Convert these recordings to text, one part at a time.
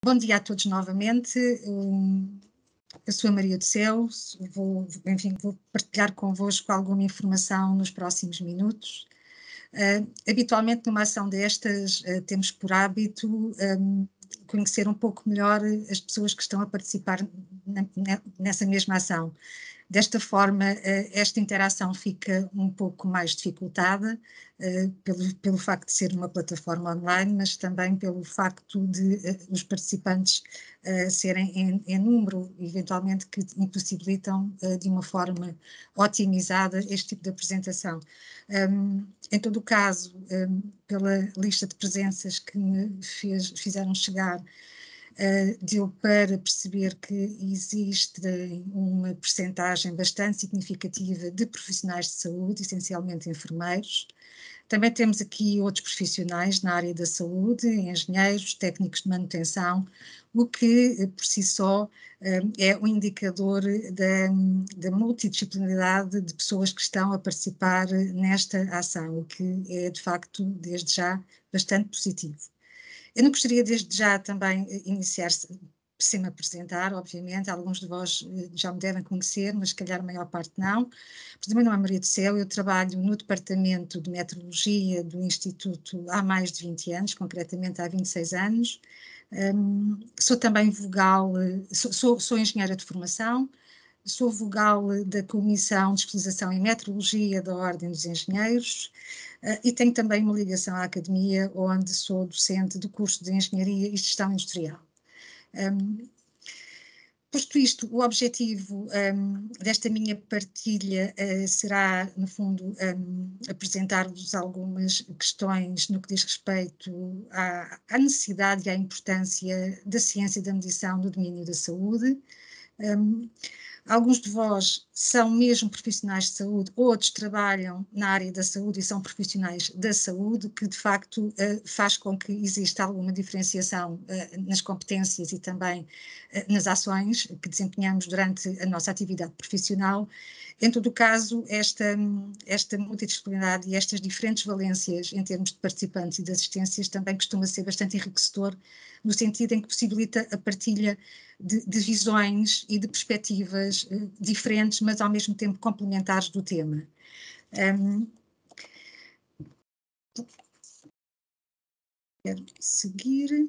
Bom dia a todos novamente. Eu sou a Maria do Céu, vou partilhar convosco alguma informação nos próximos minutos. Habitualmente, numa ação destas, temos por hábito conhecer um pouco melhor as pessoas que estão a participar nessa mesma ação. Desta forma, esta interação fica um pouco mais dificultada, pelo facto de ser uma plataforma online, mas também pelo facto de os participantes serem em número, eventualmente que impossibilitam de uma forma otimizada este tipo de apresentação. Em todo o caso, pela lista de presenças que me fizeram chegar, deu para perceber que existe uma percentagem bastante significativa de profissionais de saúde, essencialmente enfermeiros. Também temos aqui outros profissionais na área da saúde, engenheiros, técnicos de manutenção, o que por si só é um indicador da multidisciplinaridade de pessoas que estão a participar nesta ação, o que é de facto, desde já, bastante positivo. Eu não gostaria desde já também iniciar sem me apresentar, obviamente, alguns de vós já me devem conhecer, mas se calhar a maior parte não. Mas também não é Maria do Céu, eu trabalho no Departamento de Meteorologia do Instituto há mais de 20 anos, concretamente há 26 anos. Sou também vogal, sou engenheira de formação, sou vogal da Comissão de Especialização em Meteorologia da Ordem dos Engenheiros e tenho também uma ligação à academia, onde sou docente do curso de Engenharia e Gestão Industrial. Posto isto, o objetivo desta minha partilha será, no fundo, apresentar-vos algumas questões no que diz respeito à necessidade e à importância da ciência da medição no domínio da saúde. Alguns de vós são mesmo profissionais de saúde, outros trabalham na área da saúde e são profissionais da saúde, que de facto faz com que exista alguma diferenciação nas competências e também nas ações que desempenhamos durante a nossa atividade profissional. Em todo o caso, esta multidisciplinaridade e estas diferentes valências em termos de participantes e de assistências também costuma ser bastante enriquecedor, no sentido em que possibilita a partilha de visões e de perspectivas diferentes, mas ao mesmo tempo complementares do tema. Quero seguir.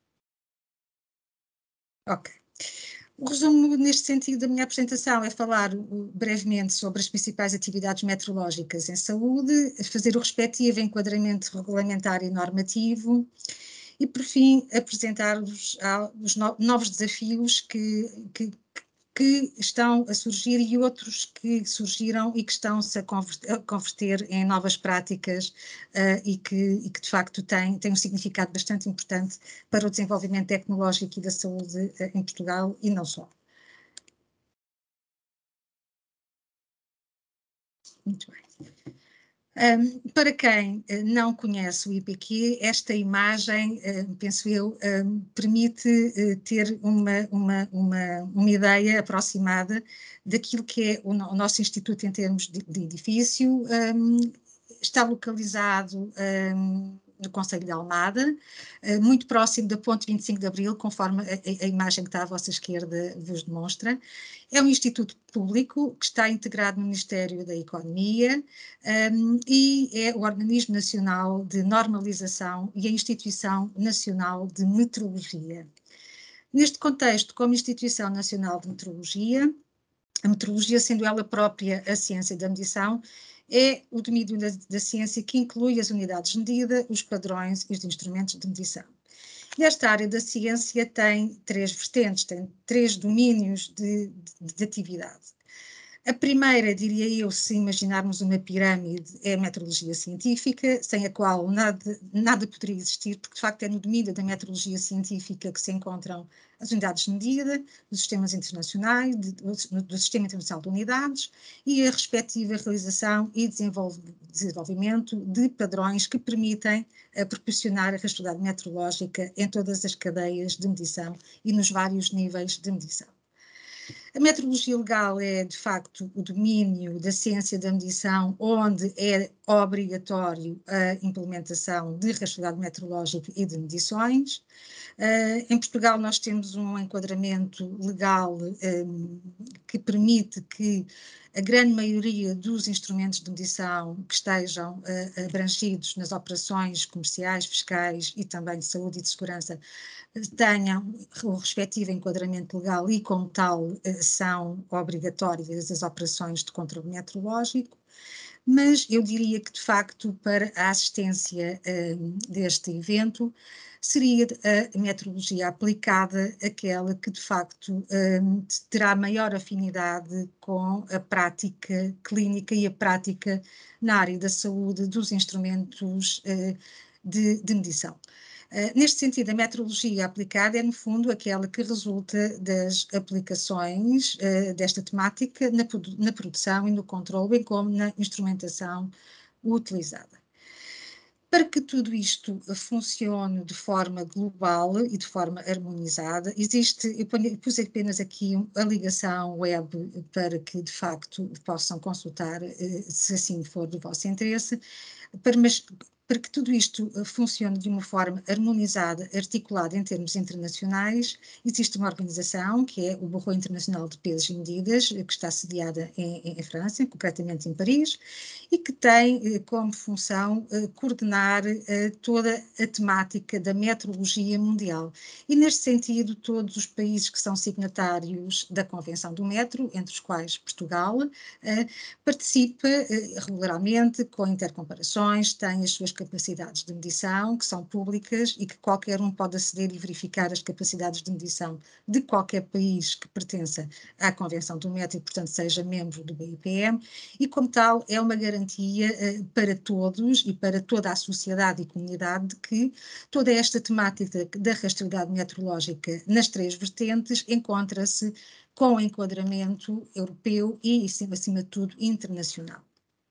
Ok. O resumo neste sentido da minha apresentação é falar brevemente sobre as principais atividades meteorológicas em saúde, fazer o respectivo enquadramento regulamentar e normativo e, por fim, apresentar-vos os novos desafios que estão a surgir e outros que surgiram e que estão-se a converter em novas práticas e que de facto têm um significado bastante importante para o desenvolvimento tecnológico e da saúde em Portugal e não só. Muito bem. Para quem não conhece o IPQ, esta imagem, penso eu, permite ter uma ideia aproximada daquilo que é o nosso instituto em termos de edifício. Está localizado no Concelho de Almada, muito próximo da Ponte 25 de Abril, conforme a imagem que está à vossa esquerda vos demonstra. É um instituto público que está integrado no Ministério da Economia e é o Organismo Nacional de Normalização e a Instituição Nacional de Meteorologia. Neste contexto, como Instituição Nacional de Meteorologia, a meteorologia, sendo ela própria a ciência da medição, é o domínio da ciência que inclui as unidades de medida, os padrões e os instrumentos de medição. E esta área da ciência tem três vertentes, tem três domínios de atividade. A primeira, diria eu, se imaginarmos uma pirâmide, é a meteorologia científica, sem a qual nada poderia existir, porque de facto é no domínio da meteorologia científica que se encontram as unidades de medida, dos sistemas internacionais, do Sistema Internacional de Unidades e a respectiva realização e desenvolvimento de padrões que permitem proporcionar a rastreabilidade meteorológica em todas as cadeias de medição e nos vários níveis de medição. A metrologia legal é, de facto, o domínio da ciência da medição, onde é obrigatório a implementação de rastreabilidade metrológica e de medições. Em Portugal nós temos um enquadramento legal que permite que a grande maioria dos instrumentos de medição que estejam abrangidos nas operações comerciais, fiscais e também de saúde e de segurança tenham o respectivo enquadramento legal e, como tal, são obrigatórias as operações de controle metrológico, mas eu diria que, de facto, para a assistência deste evento, seria a metrologia aplicada aquela que, de facto, terá maior afinidade com a prática clínica e a prática na área da saúde dos instrumentos de medição. Neste sentido, a metrologia aplicada é, no fundo, aquela que resulta das aplicações desta temática na produção e no controle, bem como na instrumentação utilizada. Para que tudo isto funcione de forma global e de forma harmonizada, eu pus apenas aqui a ligação web para que, de facto, possam consultar, se assim for do vosso interesse, mas para que tudo isto funcione de uma forma harmonizada, articulada em termos internacionais, existe uma organização que é o Bureau Internacional de Pesos e Medidas, que está sediada em França, concretamente em Paris, e que tem como função coordenar toda a temática da metrologia mundial. E neste sentido, todos os países que são signatários da Convenção do Metro, entre os quais Portugal, participa regularmente com intercomparações, tem as suas capacidades de medição, que são públicas e que qualquer um pode aceder e verificar as capacidades de medição de qualquer país que pertença à Convenção do Metro e, portanto, seja membro do BIPM, e, como tal, é uma garantia para todos e para toda a sociedade e comunidade de que toda esta temática da rastreabilidade metrológica nas três vertentes encontra-se com enquadramento europeu e, acima de tudo, internacional.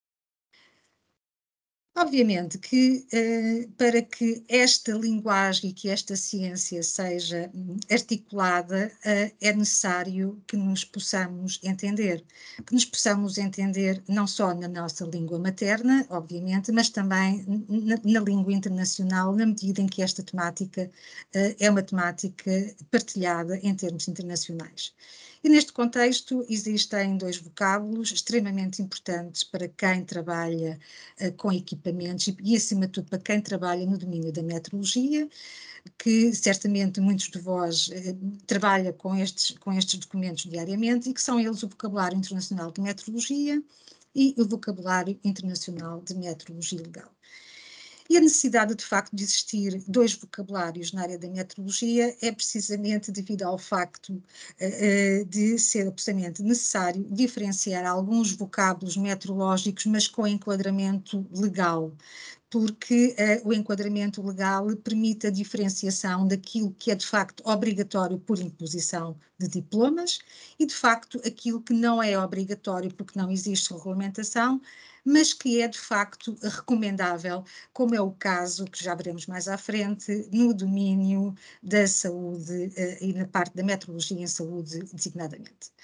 Obviamente que para que esta linguagem e que esta ciência seja articulada, é necessário que nos possamos entender. Que nos possamos entender não só na nossa língua materna, obviamente, mas também na língua internacional, na medida em que esta temática é uma temática partilhada em termos internacionais. E neste contexto existem dois vocábulos extremamente importantes para quem trabalha com equipamentos e, acima de tudo, para quem trabalha no domínio da metrologia, que certamente muitos de vós trabalham com estes documentos diariamente, e que são eles o vocabulário internacional de metrologia e o vocabulário internacional de metrologia legal. E a necessidade, de facto, de existir dois vocabulários na área da metrologia é precisamente devido ao facto de ser absolutamente necessário diferenciar alguns vocábulos metrológicos, mas com enquadramento legal, porque o enquadramento legal permite a diferenciação daquilo que é de facto obrigatório por imposição de diplomas e de facto aquilo que não é obrigatório porque não existe regulamentação, mas que é de facto recomendável, como é o caso, que já veremos mais à frente, no domínio da saúde e na parte da metrologia em saúde designadamente.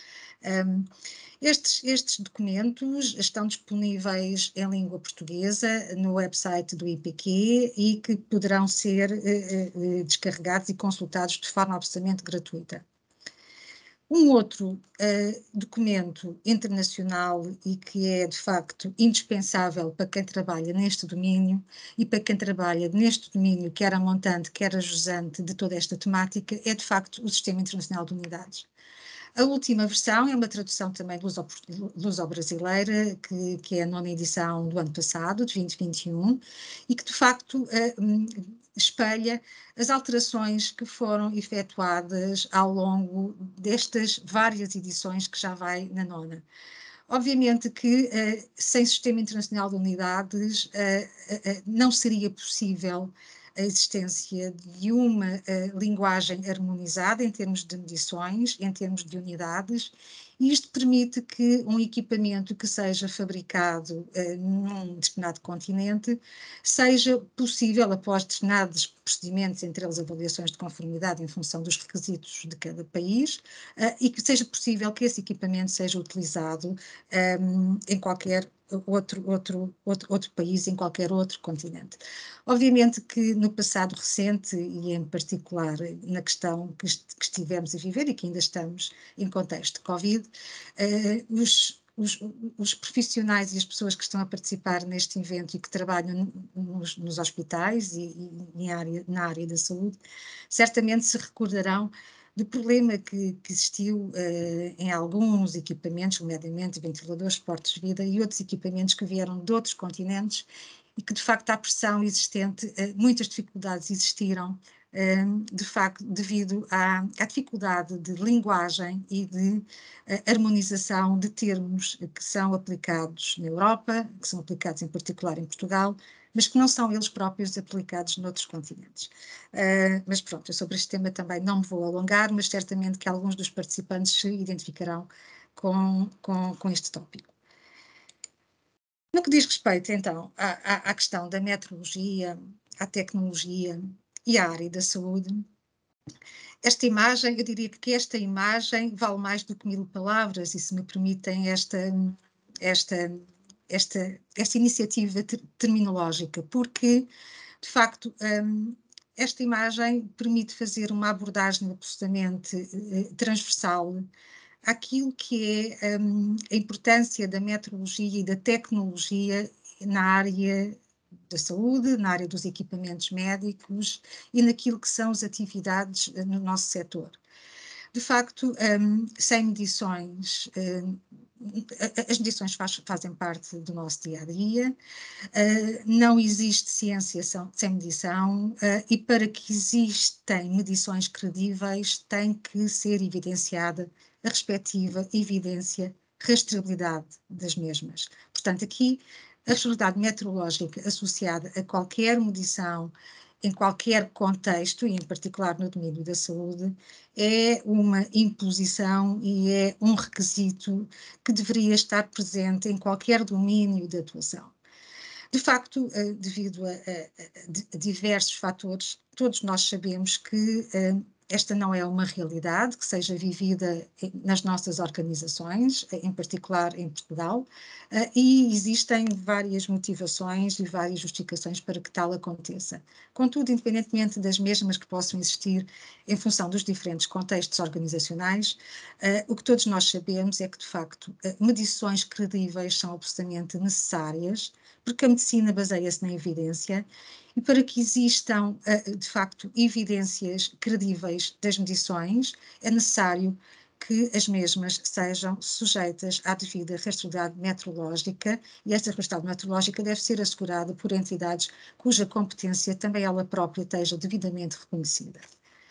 Estes documentos estão disponíveis em língua portuguesa no website do IPQ e que poderão ser descarregados e consultados de forma absolutamente gratuita. Um outro documento internacional e que é, de facto, indispensável para quem trabalha neste domínio e para quem trabalha neste domínio, quer a montante, quer a jusante de toda esta temática, é, de facto, o Sistema Internacional de Unidades. A última versão é uma tradução também luso-brasileira, que é a nona edição do ano passado, de 2021, e que de facto espelha as alterações que foram efetuadas ao longo destas várias edições que já vai na nona. Obviamente que sem Sistema Internacional de Unidades não seria possível a existência de uma linguagem harmonizada em termos de medições, em termos de unidades, e isto permite que um equipamento que seja fabricado num determinado continente seja possível, após determinados procedimentos, entre eles avaliações de conformidade em função dos requisitos de cada país, e que seja possível que esse equipamento seja utilizado em qualquer outro país, em qualquer outro continente. Obviamente que no passado recente, e em particular na questão que estivemos a viver e que ainda estamos em contexto de Covid, os profissionais e as pessoas que estão a participar neste evento e que trabalham nos hospitais na área da saúde, certamente se recordarão do problema que existiu em alguns equipamentos, nomeadamente ventiladores, suportes de vida e outros equipamentos que vieram de outros continentes e que, de facto, à pressão existente, muitas dificuldades existiram, de facto, devido à dificuldade de linguagem e de harmonização de termos que são aplicados na Europa, que são aplicados em particular em Portugal, mas que não são eles próprios aplicados noutros continentes. Mas pronto, eu sobre este tema também não me vou alongar, mas certamente que alguns dos participantes se identificarão com este tópico. No que diz respeito, então, à questão da metrologia, à tecnologia e à área da saúde, esta imagem, eu diria que esta imagem vale mais do que 1000 palavras, e se me permitem esta iniciativa terminológica, porque, de facto, esta imagem permite fazer uma abordagem absolutamente transversal àquilo que é a importância da metrologia e da tecnologia na área da saúde, na área dos equipamentos médicos e naquilo que são as atividades no nosso setor. De facto, sem medições, as medições fazem parte do nosso dia-a-dia, não existe ciência sem medição, e para que existem medições credíveis tem que ser evidenciada a respectiva evidência, rastreabilidade das mesmas. Portanto, aqui a rastreabilidade meteorológica associada a qualquer medição em qualquer contexto, e em particular no domínio da saúde, é uma imposição e é um requisito que deveria estar presente em qualquer domínio de atuação. De facto, devido a diversos fatores, todos nós sabemos que esta não é uma realidade que seja vivida nas nossas organizações, em particular em Portugal, e existem várias motivações e várias justificações para que tal aconteça. Contudo, independentemente das mesmas que possam existir em função dos diferentes contextos organizacionais, o que todos nós sabemos é que, de facto, medições credíveis são absolutamente necessárias, porque a medicina baseia-se na evidência, e para que existam, de facto, evidências credíveis das medições, é necessário que as mesmas sejam sujeitas à devida rastreabilidade meteorológica, e esta rastreabilidade meteorológica deve ser assegurada por entidades cuja competência também ela própria esteja devidamente reconhecida.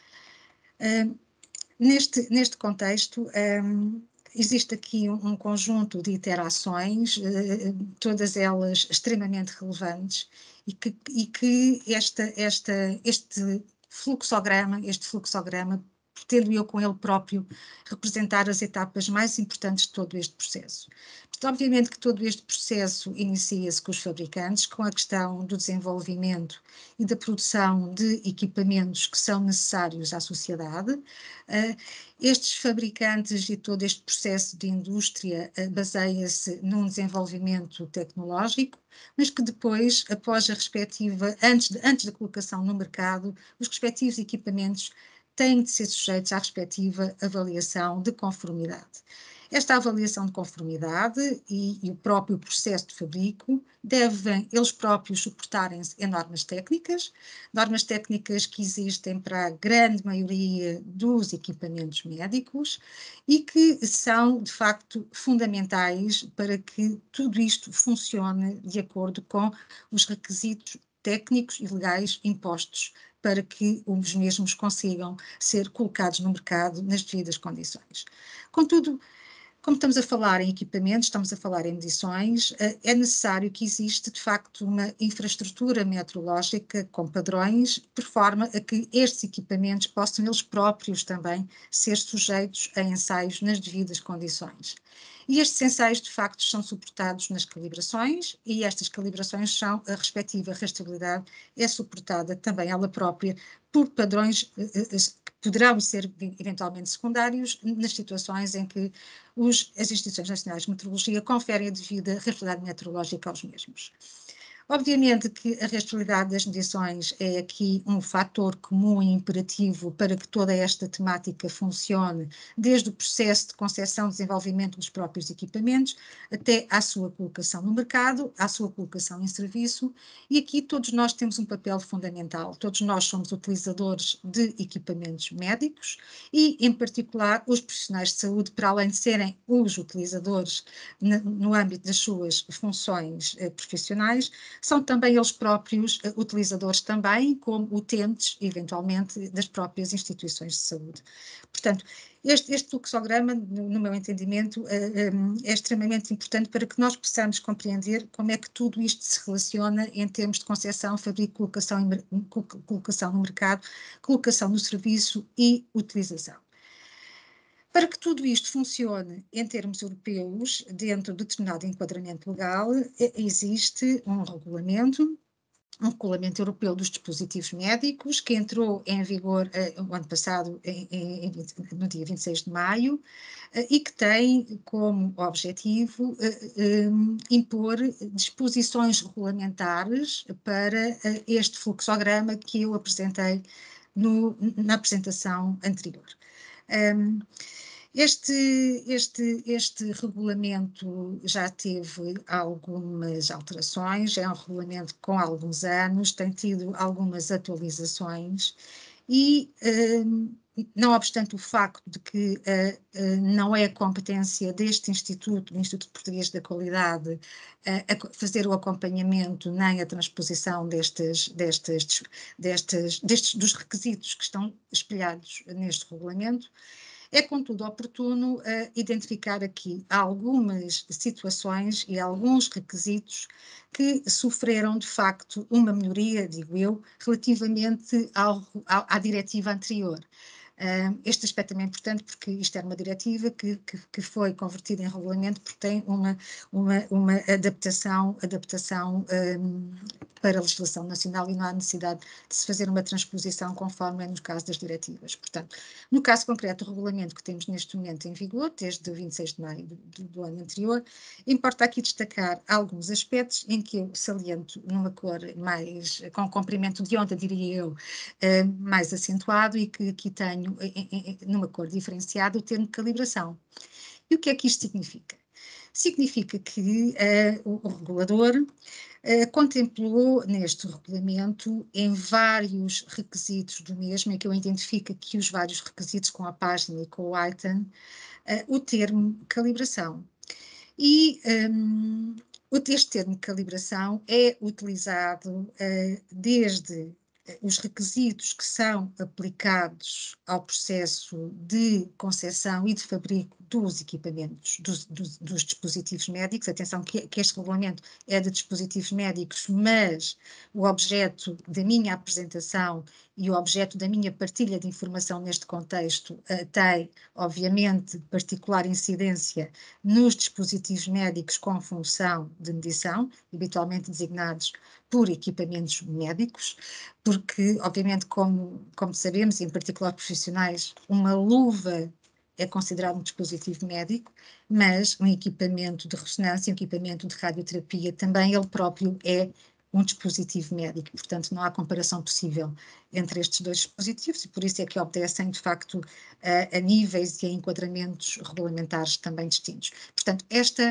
Neste contexto, existe aqui um conjunto de interações, todas elas extremamente relevantes, e que este fluxograma pretendo eu com ele próprio representar as etapas mais importantes de todo este processo. Portanto, obviamente que todo este processo inicia-se com os fabricantes, com a questão do desenvolvimento e da produção de equipamentos que são necessários à sociedade. Estes fabricantes e todo este processo de indústria baseia-se num desenvolvimento tecnológico, mas que depois, após a respectiva, antes da colocação no mercado, os respectivos equipamentos têm de ser sujeitos à respectiva avaliação de conformidade. Esta avaliação de conformidade e o próprio processo de fabrico devem eles próprios suportarem-se em normas técnicas que existem para a grande maioria dos equipamentos médicos e que são, de facto, fundamentais para que tudo isto funcione de acordo com os requisitos técnicos e legais impostos para que os mesmos consigam ser colocados no mercado nas devidas condições. Contudo, Como estamos a falar em equipamentos, estamos a falar em medições, é necessário que existe, de facto, uma infraestrutura meteorológica com padrões, por forma a que estes equipamentos possam eles próprios também ser sujeitos a ensaios nas devidas condições. E estes ensaios, de facto, são suportados nas calibrações, e estas calibrações são, a respectiva rastreabilidade é suportada também ela própria por padrões que poderão ser eventualmente secundários nas situações em que as instituições nacionais de meteorologia conferem a devida rastreabilidade meteorológica aos mesmos. Obviamente que a rastreabilidade das medições é aqui um fator comum e imperativo para que toda esta temática funcione, desde o processo de concepção e desenvolvimento dos próprios equipamentos, até à sua colocação no mercado, à sua colocação em serviço, e aqui todos nós temos um papel fundamental. Todos nós somos utilizadores de equipamentos médicos e, em particular, os profissionais de saúde, para além de serem os utilizadores no âmbito das suas funções profissionais, são também eles próprios utilizadores também, como utentes, eventualmente, das próprias instituições de saúde. Portanto, este fluxograma, no meu entendimento, é extremamente importante para que nós possamos compreender como é que tudo isto se relaciona em termos de concepção, fabrico, colocação no mercado, colocação no serviço e utilização. Para que tudo isto funcione em termos europeus, dentro de determinado enquadramento legal, existe um regulamento europeu dos dispositivos médicos, que entrou em vigor o ano passado, no dia 26 de maio, e que tem como objetivo impor disposições regulamentares para este fluxograma que eu apresentei na apresentação anterior. Este regulamento já teve algumas alterações, é um regulamento com alguns anos, tem tido algumas atualizações e, não obstante o facto de que não é competência deste Instituto, do Instituto Português da Qualidade, fazer o acompanhamento nem a transposição dos requisitos que estão espelhados neste regulamento, é, contudo, oportuno identificar aqui algumas situações e alguns requisitos que sofreram, de facto, uma melhoria, digo eu, relativamente à diretiva anterior. Este aspecto também é importante porque isto era uma diretiva que foi convertida em regulamento porque tem uma adaptação para a legislação nacional e não há necessidade de se fazer uma transposição conforme é no caso das diretivas. Portanto, no caso concreto, o regulamento que temos neste momento em vigor, desde 26 de maio do ano anterior, importa aqui destacar alguns aspectos em que eu saliento numa cor mais, com comprimento de onda, diria eu, mais acentuado, e que aqui tenho numa cor diferenciada o termo de calibração. E o que é que isto significa? Significa que o regulador contemplou neste regulamento, em vários requisitos do mesmo, em que eu identifico aqui os vários requisitos com a página e com o item, o termo calibração. E este termo de calibração é utilizado desde os requisitos que são aplicados ao processo de concepção e de fabrico dos equipamentos, dos dispositivos médicos. Atenção que este regulamento é de dispositivos médicos, mas o objeto da minha apresentação e o objeto da minha partilha de informação neste contexto tem, obviamente, particular incidência nos dispositivos médicos com função de medição, habitualmente designados por equipamentos médicos, porque, obviamente, como sabemos, em particular profissionais, uma luva é considerado um dispositivo médico, mas um equipamento de ressonância, um equipamento de radioterapia, também ele próprio é um dispositivo médico, portanto não há comparação possível entre estes dois dispositivos e por isso é que obedecem de facto a níveis e a enquadramentos regulamentares também distintos. Portanto, esta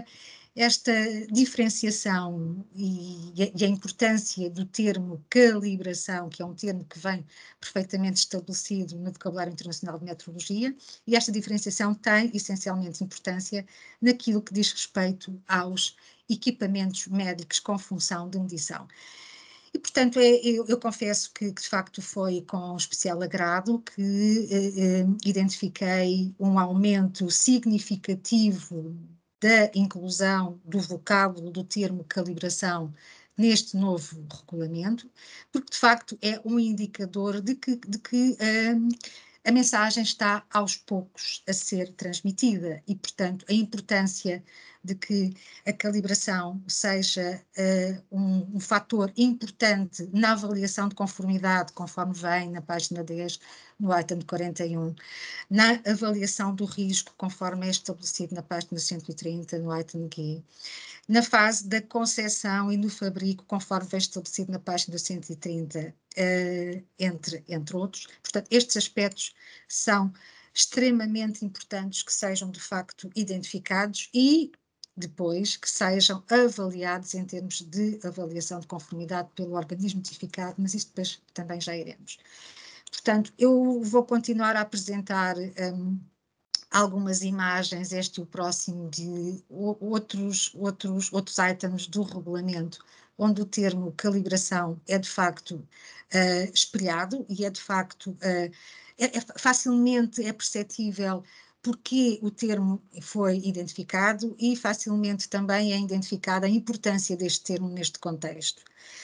diferenciação e a importância do termo calibração, que é um termo que vem perfeitamente estabelecido no vocabulário internacional de meteorologia, e esta diferenciação tem essencialmente importância naquilo que diz respeito aos equipamentos médicos com função de medição. E, portanto, eu confesso que de facto foi com especial agrado que identifiquei um aumento significativo da inclusão do vocábulo do termo calibração neste novo regulamento, porque de facto é um indicador de que a mensagem está aos poucos a ser transmitida e, portanto, a importância de que a calibração seja um fator importante na avaliação de conformidade, conforme vem na página 10, no item 41, na avaliação do risco, conforme é estabelecido na página 130, no item G, na fase da concepção e no fabrico, conforme vem estabelecido na página 130, entre outros. Portanto, estes aspectos são extremamente importantes que sejam de facto identificados e depois que sejam avaliados em termos de avaliação de conformidade pelo organismo notificado, mas isso depois também já iremos. Portanto, eu vou continuar a apresentar algumas imagens, este e o próximo, de outros items do regulamento, onde o termo calibração é de facto espelhado e é de facto, facilmente é perceptível porque o termo foi identificado e facilmente também é identificada a importância deste termo neste contexto.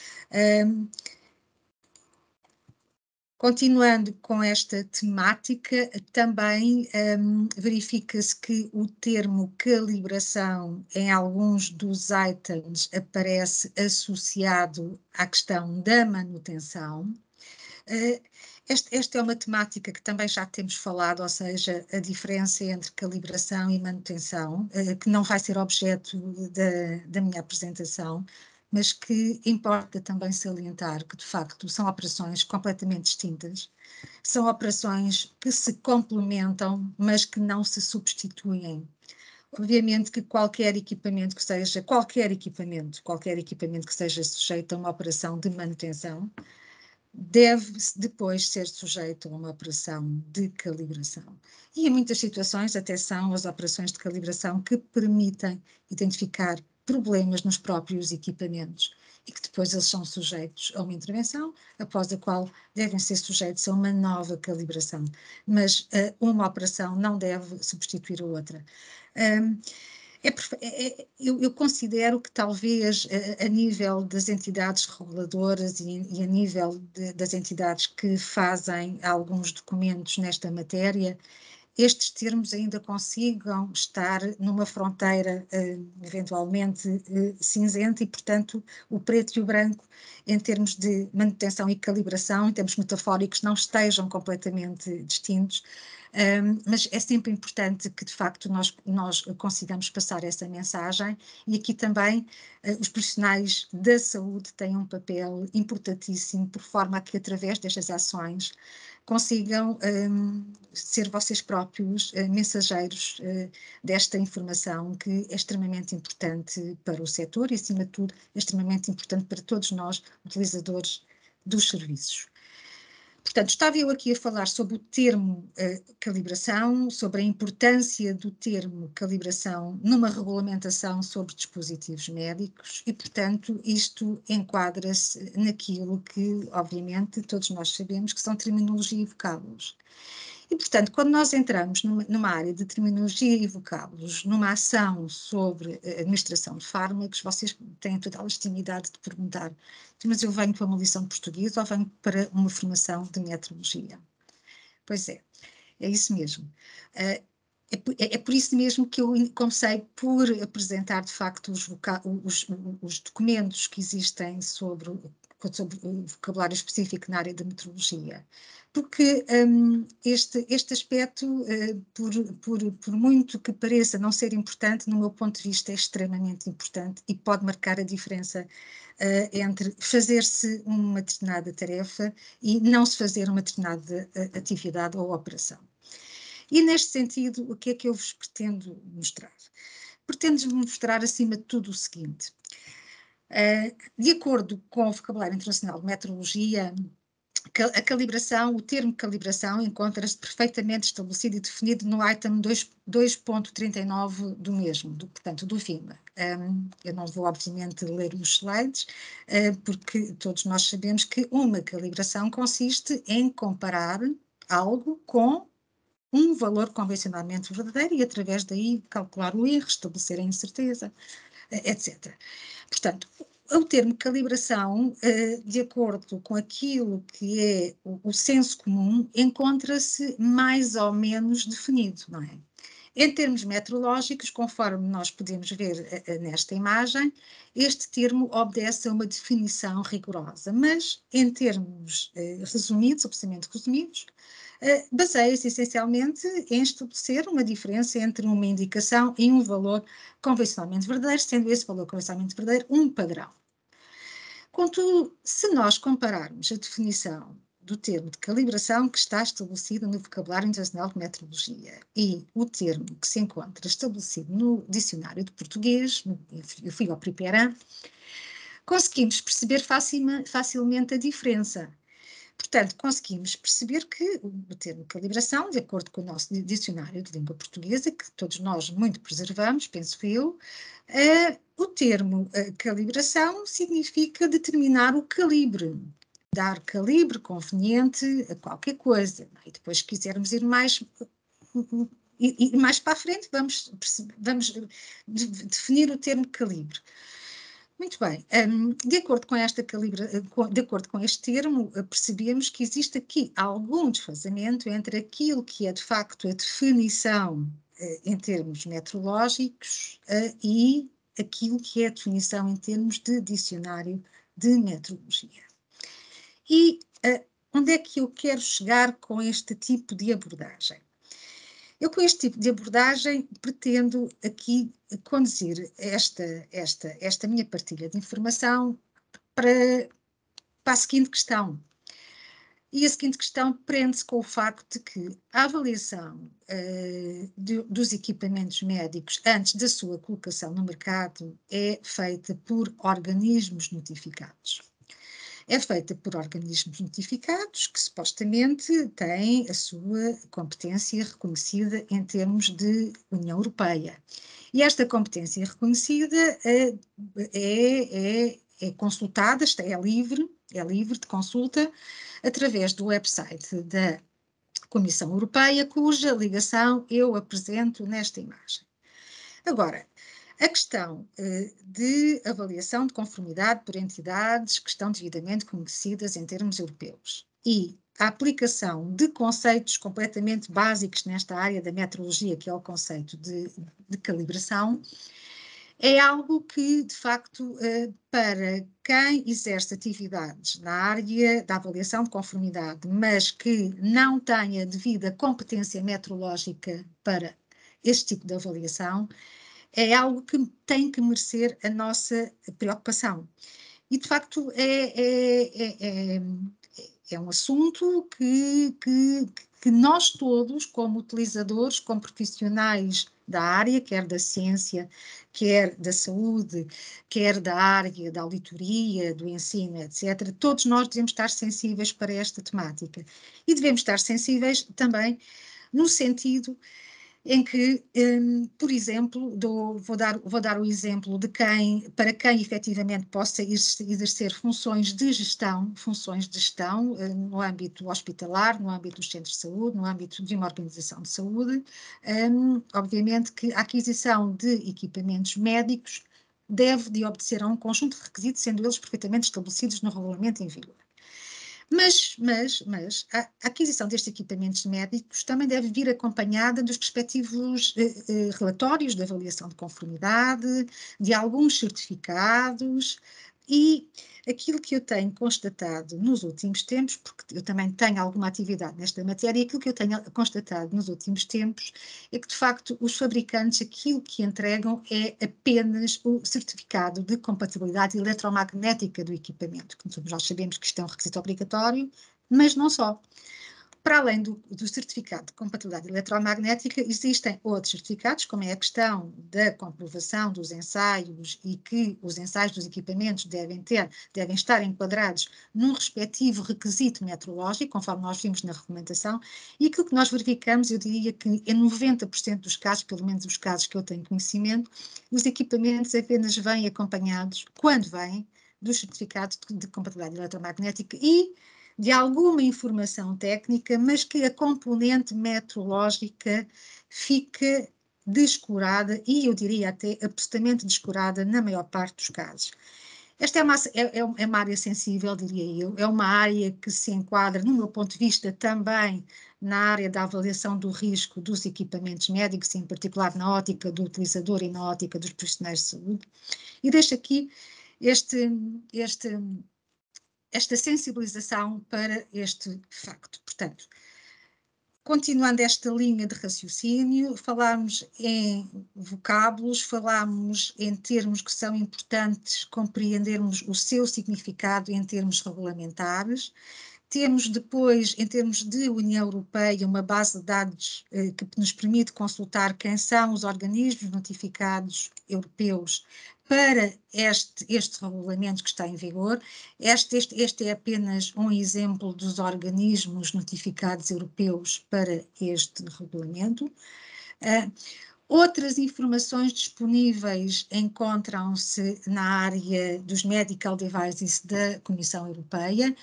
Continuando com esta temática, também verifica-se que o termo calibração em alguns dos itens aparece associado à questão da manutenção. Esta é uma temática que também já temos falado, ou seja, a diferença entre calibração e manutenção, que não vai ser objeto da minha apresentação, mas que importa também salientar que, de facto, são operações completamente distintas, são operações que se complementam, mas que não se substituem. Obviamente que qualquer equipamento que seja sujeito a uma operação de manutenção, deve depois ser sujeito a uma operação de calibração. E em muitas situações até são as operações de calibração que permitem identificar problemas nos próprios equipamentos e que depois eles são sujeitos a uma intervenção, após a qual devem ser sujeitos a uma nova calibração. Mas uma operação não deve substituir a outra. Eu considero que talvez a nível das entidades reguladoras e a nível das entidades que fazem alguns documentos nesta matéria, estes termos ainda consigam estar numa fronteira eventualmente cinzenta e, portanto, o preto e o branco, em termos de manutenção e calibração, em termos metafóricos, não estejam completamente distintos. Mas é sempre importante que, de facto, nós consigamos passar essa mensagem e aqui também os profissionais da saúde têm um papel importantíssimo, por forma a que, através destas ações, consigam ser vocês próprios mensageiros desta informação que é extremamente importante para o setor e, acima de tudo, é extremamente importante para todos nós, utilizadores dos serviços. Portanto, estava eu aqui a falar sobre o termo calibração, sobre a importância do termo calibração numa regulamentação sobre dispositivos médicos e, portanto, isto enquadra-se naquilo que, obviamente, todos nós sabemos que são terminologia e vocábulos. E, portanto, quando nós entramos numa área de terminologia e vocábulos, numa ação sobre a administração de fármacos, vocês têm toda a legitimidade de perguntar: mas eu venho para uma lição de português ou venho para uma formação de metrologia? Pois é isso mesmo. É por isso mesmo que eu comecei por apresentar, de facto, os documentos que existem sobre o vocabulário específico na área da metrologia. Porque este aspecto, por muito que pareça não ser importante, no meu ponto de vista é extremamente importante e pode marcar a diferença entre fazer-se uma determinada tarefa e não se fazer uma determinada atividade ou operação. E neste sentido, o que é que eu vos pretendo mostrar? Pretendo-vos mostrar, acima de tudo, o seguinte. De acordo com o Vocabulário Internacional de Metrologia, A calibração, o termo calibração encontra-se perfeitamente estabelecido e definido no item 2.39 do mesmo, portanto, do FIMA. Eu não vou, obviamente, ler os slides, porque todos nós sabemos que uma calibração consiste em comparar algo com um valor convencionalmente verdadeiro e, através daí, calcular o erro, estabelecer a incerteza, etc. Portanto, o termo calibração, de acordo com aquilo que é o senso comum, encontra-se mais ou menos definido, não é? Em termos metrológicos, conforme nós podemos ver nesta imagem, este termo obedece a uma definição rigorosa, mas em termos resumidos, absolutamente resumidos, baseia-se essencialmente em estabelecer uma diferença entre uma indicação e um valor convencionalmente verdadeiro, sendo esse valor convencionalmente verdadeiro um padrão. Contudo, se nós compararmos a definição do termo de calibração que está estabelecido no Vocabulário Internacional de Metrologia e o termo que se encontra estabelecido no Dicionário de Português, eu fui ao Priperan, conseguimos perceber facilmente a diferença. Portanto, conseguimos perceber que o termo calibração, de acordo com o nosso dicionário de língua portuguesa, que todos nós muito preservamos, penso eu, o termo calibração significa determinar o calibre, dar calibre conveniente a qualquer coisa. E depois, se quisermos ir mais para a frente, vamos definir o termo calibre. Muito bem, de acordo com este termo, percebemos que existe aqui algum desfazamento entre aquilo que é de facto a definição em termos metrológicos e aquilo que é a definição em termos de dicionário de metrologia. E onde é que eu quero chegar com este tipo de abordagem? Eu, com este tipo de abordagem, pretendo aqui conduzir esta minha partilha de informação para a seguinte questão. E a seguinte questão prende-se com o facto de que a avaliação dos equipamentos médicos antes da sua colocação no mercado é feita por organismos notificados. É feita por organismos notificados que supostamente têm a sua competência reconhecida em termos de União Europeia. E esta competência reconhecida é consultada, é livre de consulta através do website da Comissão Europeia, cuja ligação eu apresento nesta imagem. Agora, a questão de avaliação de conformidade por entidades que estão devidamente conhecidas em termos europeus e a aplicação de conceitos completamente básicos nesta área da metrologia, que é o conceito de calibração, é algo que, de facto, para quem exerce atividades na área da avaliação de conformidade, mas que não tenha devida competência metrológica para este tipo de avaliação, é algo que tem que merecer a nossa preocupação. E, de facto, é um assunto que nós todos, como utilizadores, como profissionais da área, quer da ciência, quer da saúde, quer da área da auditoria, do ensino, etc., todos nós devemos estar sensíveis para esta temática. E devemos estar sensíveis também no sentido em que, por exemplo, vou dar o exemplo de para quem efetivamente possa exercer funções de gestão no âmbito hospitalar, no âmbito dos centros de saúde, no âmbito de uma organização de saúde. Obviamente que a aquisição de equipamentos médicos deve de obedecer a um conjunto de requisitos, sendo eles perfeitamente estabelecidos no regulamento em vigor. Mas a aquisição destes equipamentos médicos também deve vir acompanhada dos respectivos relatórios de avaliação de conformidade, de alguns certificados e aquilo que eu tenho constatado nos últimos tempos, porque eu também tenho alguma atividade nesta matéria, e aquilo que eu tenho constatado nos últimos tempos é que, de facto, os fabricantes aquilo que entregam é apenas o certificado de compatibilidade eletromagnética do equipamento, que nós sabemos que isto é um requisito obrigatório, mas não só. Para além do certificado de compatibilidade eletromagnética, existem outros certificados, como é a questão da comprovação dos ensaios e que os ensaios dos equipamentos devem estar enquadrados num respectivo requisito metrológico, conforme nós vimos na regulamentação, e aquilo que nós verificamos, eu diria que em 90% dos casos, pelo menos os casos que eu tenho conhecimento, os equipamentos apenas vêm acompanhados, quando vêm, do certificado de compatibilidade eletromagnética e de alguma informação técnica, mas que a componente metrológica fica descurada e eu diria até absolutamente descurada na maior parte dos casos. Esta é uma área sensível, diria eu, é uma área que se enquadra, no meu ponto de vista, também na área da avaliação do risco dos equipamentos médicos, em particular na ótica do utilizador e na ótica dos profissionais de saúde. E deixo aqui esta sensibilização para este facto. Portanto, continuando esta linha de raciocínio, falámos em vocábulos, falámos em termos que são importantes compreendermos o seu significado em termos regulamentares. Temos depois, em termos de União Europeia, uma base de dados que nos permite consultar quem são os organismos notificados europeus para este regulamento que está em vigor. Este é apenas um exemplo dos organismos notificados europeus para este regulamento. Outras informações disponíveis encontram-se na área dos medical devices da Comissão Europeia.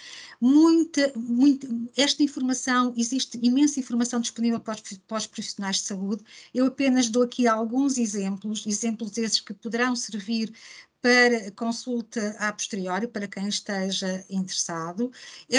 Esta informação, existe imensa informação disponível para os profissionais de saúde. Eu apenas dou aqui alguns exemplos esses que poderão servir para consulta a posteriori, para quem esteja interessado.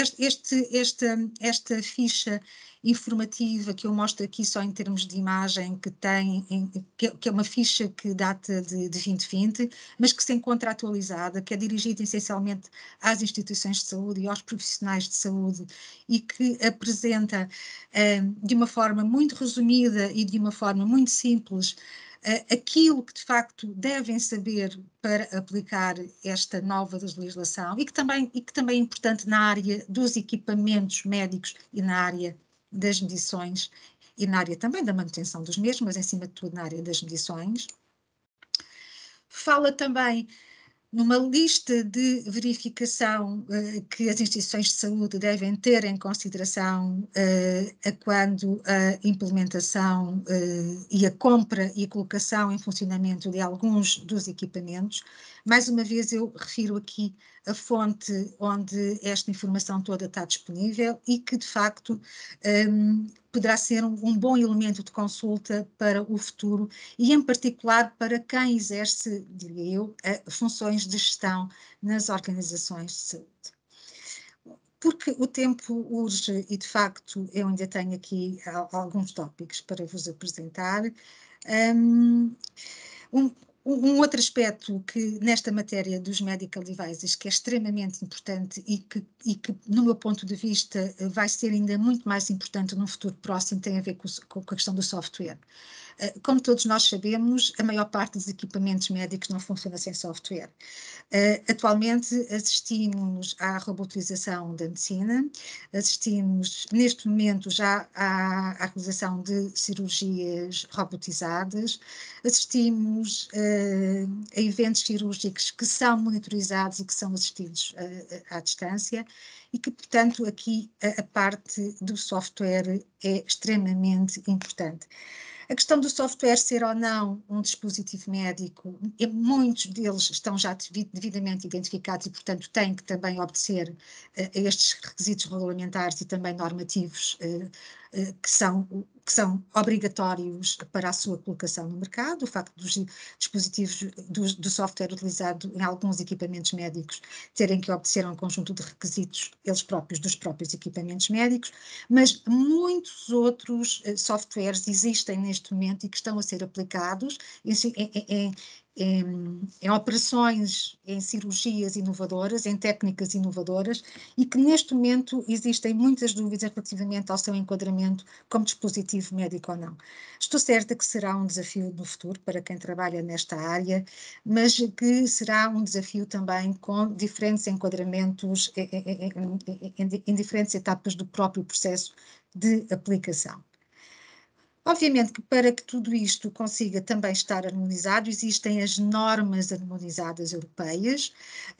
Esta ficha informativa que eu mostro aqui só em termos de imagem, que é uma ficha que data de 2020, mas que se encontra atualizada, que é dirigida essencialmente às instituições de saúde e aos profissionais de saúde e que apresenta de uma forma muito resumida e de uma forma muito simples aquilo que de facto devem saber para aplicar esta nova legislação e que também é importante na área dos equipamentos médicos e na área das medições e na área também da manutenção dos mesmos, mas acima de tudo na área das medições. Fala também numa lista de verificação que as instituições de saúde devem ter em consideração quando a implementação e a compra e a colocação em funcionamento de alguns dos equipamentos. Mais uma vez eu refiro aqui a fonte onde esta informação toda está disponível e que de facto poderá ser um bom elemento de consulta para o futuro e em particular para quem exerce, diria eu, funções de gestão nas organizações de saúde. Porque o tempo urge e de facto eu ainda tenho aqui alguns tópicos para vos apresentar. Um outro aspecto que nesta matéria dos medical devices que é extremamente importante e que no meu ponto de vista vai ser ainda muito mais importante no futuro próximo tem a ver com a questão do software. Como todos nós sabemos, a maior parte dos equipamentos médicos não funciona sem software. Atualmente assistimos à robotização da medicina, assistimos neste momento já à realização de cirurgias robotizadas, assistimos a eventos cirúrgicos que são monitorizados e que são assistidos à distância e que, portanto, aqui a parte do software é extremamente importante. A questão do software ser ou não um dispositivo médico, muitos deles estão já devidamente identificados e, portanto, têm que também obedecer a estes requisitos regulamentares e também normativos que são obrigatórios para a sua colocação no mercado. O facto dos dispositivos, do software utilizado em alguns equipamentos médicos terem que obedecer a um conjunto de requisitos, eles próprios, dos próprios equipamentos médicos, mas muitos outros softwares existem neste momento e que estão a ser aplicados em operações, em cirurgias inovadoras, em técnicas inovadoras e que neste momento existem muitas dúvidas relativamente ao seu enquadramento como dispositivo médico ou não. Estou certa que será um desafio no futuro para quem trabalha nesta área, mas que será um desafio também com diferentes enquadramentos em diferentes etapas do próprio processo de aplicação. Obviamente que para que tudo isto consiga também estar harmonizado, existem as normas harmonizadas europeias.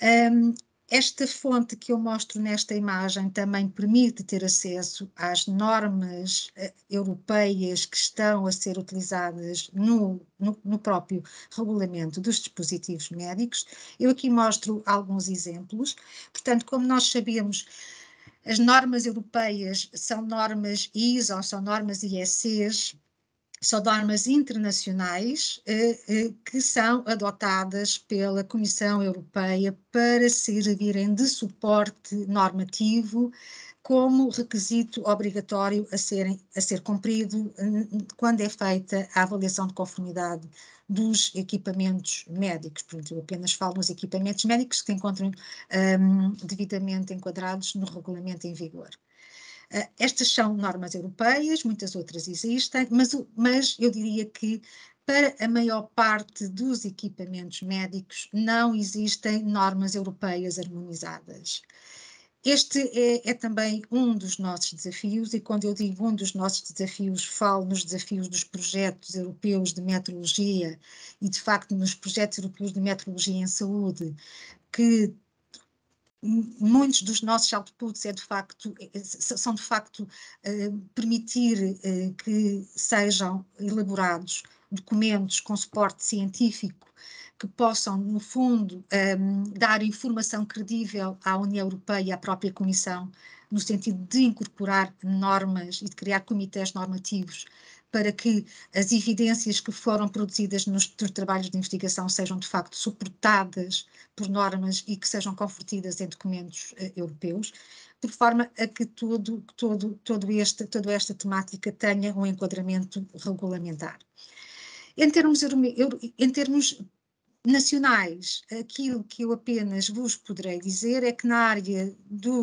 Esta fonte que eu mostro nesta imagem também permite ter acesso às normas europeias que estão a ser utilizadas no próprio regulamento dos dispositivos médicos. Eu aqui mostro alguns exemplos. Portanto, como nós sabemos, as normas europeias são normas ISO, são normas IECs, são normas internacionais que são adotadas pela Comissão Europeia para servirem de suporte normativo como requisito obrigatório a ser cumprido quando é feita a avaliação de conformidade dos equipamentos médicos. Portanto, eu apenas falo nos equipamentos médicos que se encontram devidamente enquadrados no regulamento em vigor. Estas são normas europeias, muitas outras existem, mas eu diria que para a maior parte dos equipamentos médicos não existem normas europeias harmonizadas. Este é também um dos nossos desafios, e quando eu digo um dos nossos desafios, falo nos desafios dos projetos europeus de metrologia e, de facto, nos projetos europeus de metrologia em saúde, que muitos dos nossos outputs são de facto permitir que sejam elaborados documentos com suporte científico que possam, no fundo, dar informação credível à União Europeia e à própria Comissão, no sentido de incorporar normas e de criar comitês normativos para que as evidências que foram produzidas nos trabalhos de investigação sejam, de facto, suportadas por normas e que sejam convertidas em documentos europeus, por forma a que toda esta temática tenha um enquadramento regulamentar. Em termos nacionais, aquilo que eu apenas vos poderei dizer é que na área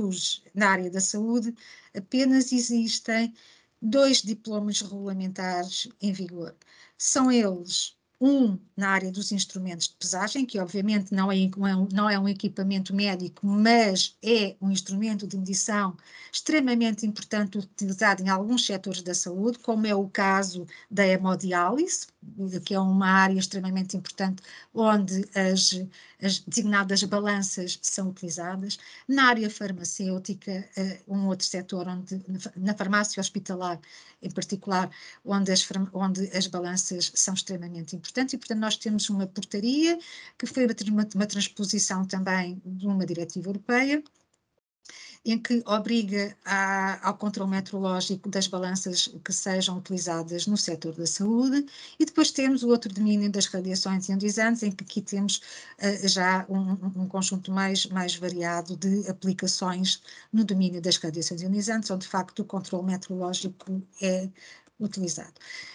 da saúde apenas existem 2 diplomas regulamentares em vigor. São eles um na área dos instrumentos de pesagem, que obviamente não é um equipamento médico, mas é um instrumento de medição extremamente importante utilizado em alguns setores da saúde, como é o caso da hemodiálise, que é uma área extremamente importante onde as designadas balanças são utilizadas. Na área farmacêutica, um outro setor onde, na farmácia hospitalar em particular, onde as balanças são extremamente importantes, e portanto nós temos uma portaria que foi uma transposição também de uma diretiva europeia, em que obriga ao controle metrológico das balanças que sejam utilizadas no setor da saúde, e depois temos o outro domínio das radiações ionizantes, em que aqui temos já um conjunto mais variado de aplicações no domínio das radiações ionizantes, onde de facto o controle metrológico é utilizado.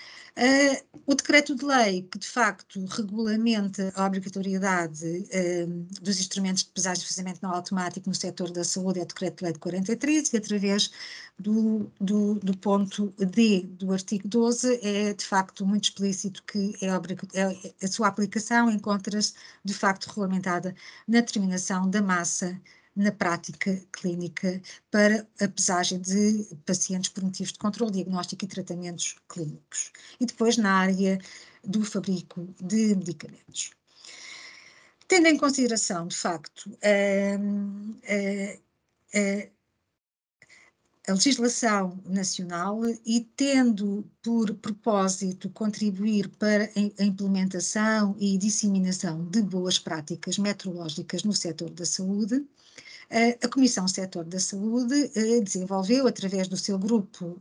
O decreto de lei que de facto regulamenta a obrigatoriedade dos instrumentos de pesagem e fazimento não automático no setor da saúde é o decreto de lei de 43, e através do ponto D do artigo 12 é de facto muito explícito que a sua aplicação encontra-se de facto regulamentada na determinação da massa na prática clínica para a pesagem de pacientes por motivos de controle, diagnóstico e tratamentos clínicos. E depois na área do fabrico de medicamentos. Tendo em consideração, de facto, a legislação nacional e tendo por propósito contribuir para a implementação e disseminação de boas práticas metrológicas no setor da saúde, a Comissão Setor da Saúde desenvolveu, através do seu grupo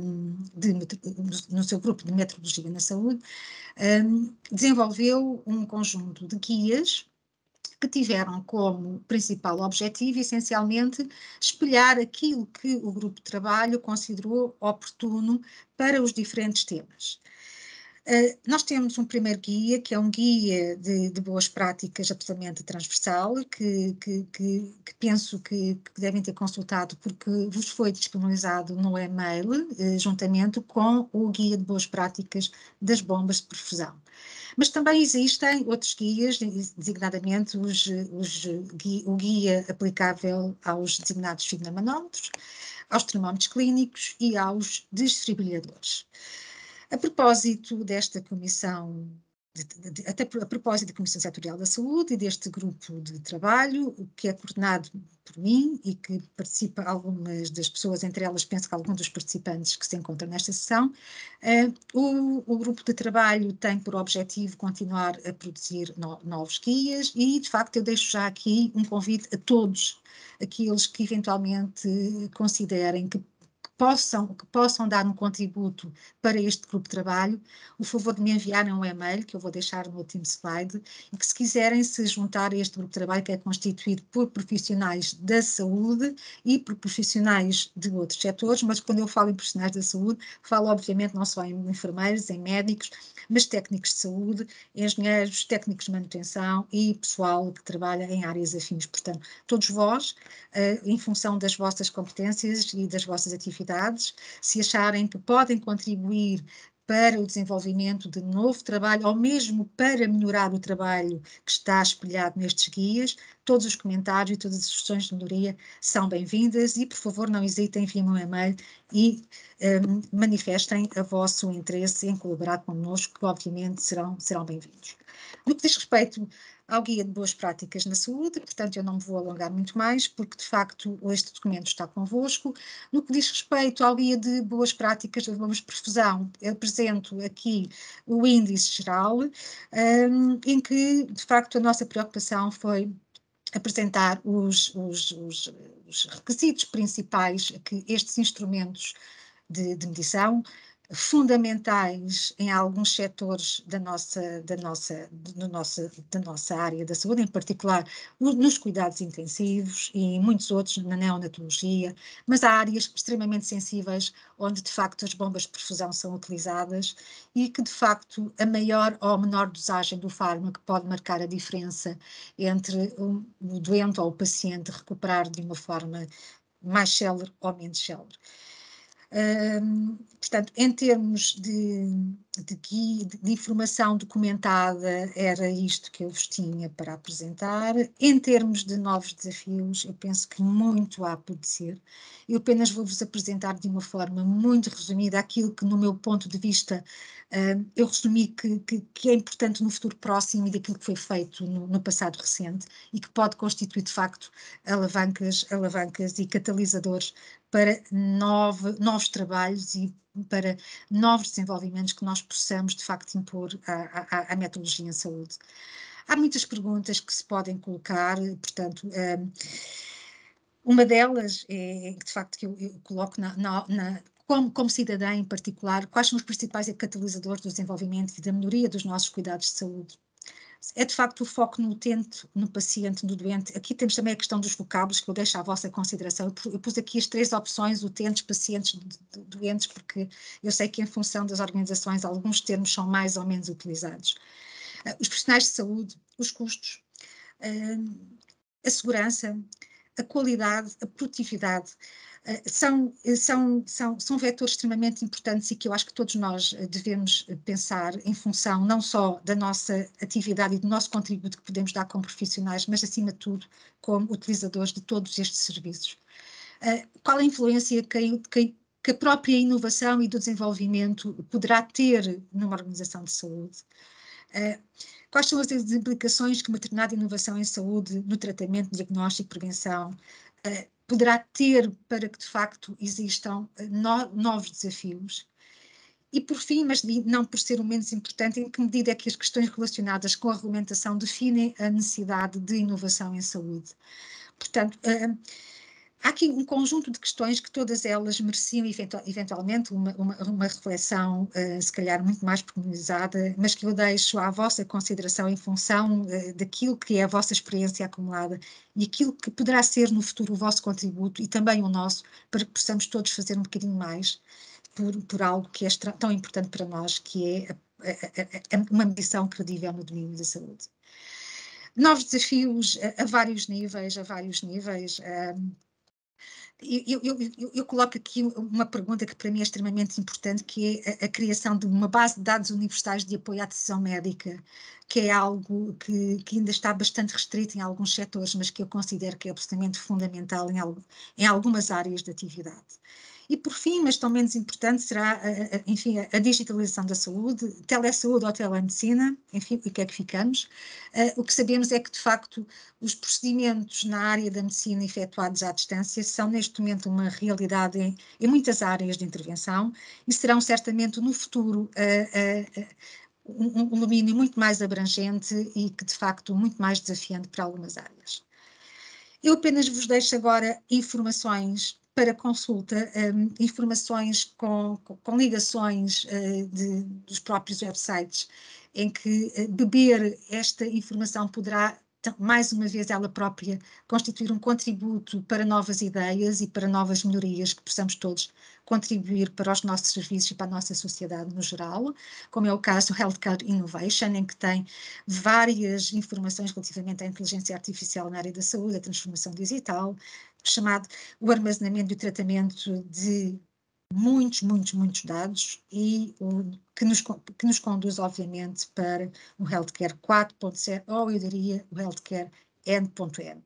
de metrologia na saúde, desenvolveu um conjunto de guias que tiveram como principal objetivo, essencialmente, espelhar aquilo que o grupo de trabalho considerou oportuno para os diferentes temas. Nós temos um primeiro guia, que é um guia de boas práticas absolutamente transversal, que penso que devem ter consultado, porque vos foi disponibilizado no e-mail, juntamente com o guia de boas práticas das bombas de perfusão. Mas também existem outros guias, designadamente o guia aplicável aos designados sfigmomanómetros, aos termómetros clínicos e aos desfibrilhadores. A propósito desta comissão, até a propósito da Comissão Setorial da Saúde e deste grupo de trabalho, que é coordenado por mim e que participa algumas das pessoas, entre elas penso que alguns dos participantes que se encontram nesta sessão, o grupo de trabalho tem por objetivo continuar a produzir novos guias e, de facto, eu deixo já aqui um convite a todos aqueles que eventualmente considerem que possam dar um contributo para este grupo de trabalho, o favor de me enviarem um e-mail, que eu vou deixar no último slide, e que se quiserem se juntar a este grupo de trabalho, que é constituído por profissionais da saúde e por profissionais de outros setores, mas quando eu falo em profissionais da saúde, falo obviamente não só em enfermeiros, em médicos, mas técnicos de saúde, engenheiros, técnicos de manutenção e pessoal que trabalha em áreas afins. Portanto, todos vós, em função das vossas competências e das vossas atividades, se acharem que podem contribuir para o desenvolvimento de novo trabalho, ou mesmo para melhorar o trabalho que está espelhado nestes guias, todos os comentários e todas as sugestões de melhoria são bem-vindas e, por favor, não hesitem, enviem-me um e-mail e manifestem o vosso interesse em colaborar connosco, que obviamente serão bem-vindos. No que diz respeito ao Guia de Boas Práticas na Saúde, portanto eu não me vou alongar muito mais, porque de facto este documento está convosco. No que diz respeito ao Guia de Boas Práticas de Boa Perfusão, eu apresento aqui o índice geral, em que de facto a nossa preocupação foi apresentar os requisitos principais que estes instrumentos de medição, fundamentais em alguns setores da nossa área da saúde, em particular nos cuidados intensivos e muitos outros na neonatologia, mas há áreas extremamente sensíveis onde de facto as bombas de perfusão são utilizadas e que de facto a maior ou menor dosagem do fármaco pode marcar a diferença entre o doente ou o paciente recuperar de uma forma mais célere ou menos célere. Portanto, em termos de informação documentada, era isto que eu vos tinha para apresentar. Em termos de novos desafios, eu penso que muito há por dizer. Eu apenas vou-vos apresentar de uma forma muito resumida aquilo que, no meu ponto de vista, eu resumi que é importante no futuro próximo e daquilo que foi feito no passado recente e que pode constituir, de facto, alavancas e catalisadores para novos trabalhos e para novos desenvolvimentos que nós possamos, de facto, impor à metodologia em saúde. Há muitas perguntas que se podem colocar, portanto, uma delas é, de facto, que eu coloco como cidadã em particular, quais são os principais catalisadores do desenvolvimento e da melhoria dos nossos cuidados de saúde? É de facto o foco no utente, no paciente, no doente. Aqui temos também a questão dos vocábulos, que eu deixo à vossa consideração. Eu pus aqui as 3 opções, utentes, pacientes, doentes, porque eu sei que em função das organizações alguns termos são mais ou menos utilizados. Os profissionais de saúde, os custos, a segurança, a qualidade, a produtividade, são vetores extremamente importantes e que eu acho que todos nós devemos pensar em função não só da nossa atividade e do nosso contributo que podemos dar como profissionais, mas acima de tudo como utilizadores de todos estes serviços. Qual a influência que a própria inovação e do desenvolvimento poderá ter numa organização de saúde? Quais são as implicações que uma determinada inovação em saúde, no tratamento, diagnóstico e prevenção, poderá ter para que, de facto, existam novos desafios? E, por fim, mas não por ser o menos importante, em que medida é que as questões relacionadas com a regulamentação definem a necessidade de inovação em saúde? Portanto, há aqui um conjunto de questões que todas elas mereciam eventualmente uma reflexão, se calhar muito mais pormenorizada, mas que eu deixo à vossa consideração em função daquilo que é a vossa experiência acumulada e aquilo que poderá ser no futuro o vosso contributo e também o nosso, para que possamos todos fazer um bocadinho mais por algo que é tão importante para nós, que é uma medição credível no domínio da saúde. Novos desafios a vários níveis, Eu coloco aqui uma pergunta que para mim é extremamente importante, que é a criação de uma base de dados universais de apoio à decisão médica, que é algo que ainda está bastante restrito em alguns setores, mas que eu considero que é absolutamente fundamental em algumas áreas de atividade. E por fim, mas tão menos importante, será, enfim, a digitalização da saúde, telesaúde ou telemedicina, enfim, o que é que ficamos? O que sabemos é que, de facto, os procedimentos na área da medicina efetuados à distância são, neste momento, uma realidade em muitas áreas de intervenção e serão, certamente, no futuro, um domínio muito mais abrangente e que, de facto, muito mais desafiante para algumas áreas. Eu apenas vos deixo agora informações para consulta, informações com ligações dos próprios websites, em que beber esta informação poderá, mais uma vez, ela própria constituir um contributo para novas ideias e para novas melhorias que possamos todos contribuir para os nossos serviços e para a nossa sociedade no geral, como é o caso do Healthcare Innovation, em que tem várias informações relativamente à inteligência artificial na área da saúde, a transformação digital, chamado o armazenamento e o tratamento de muitos dados e que nos conduz, obviamente, para o Healthcare 4.0, ou eu diria o Healthcare N.M.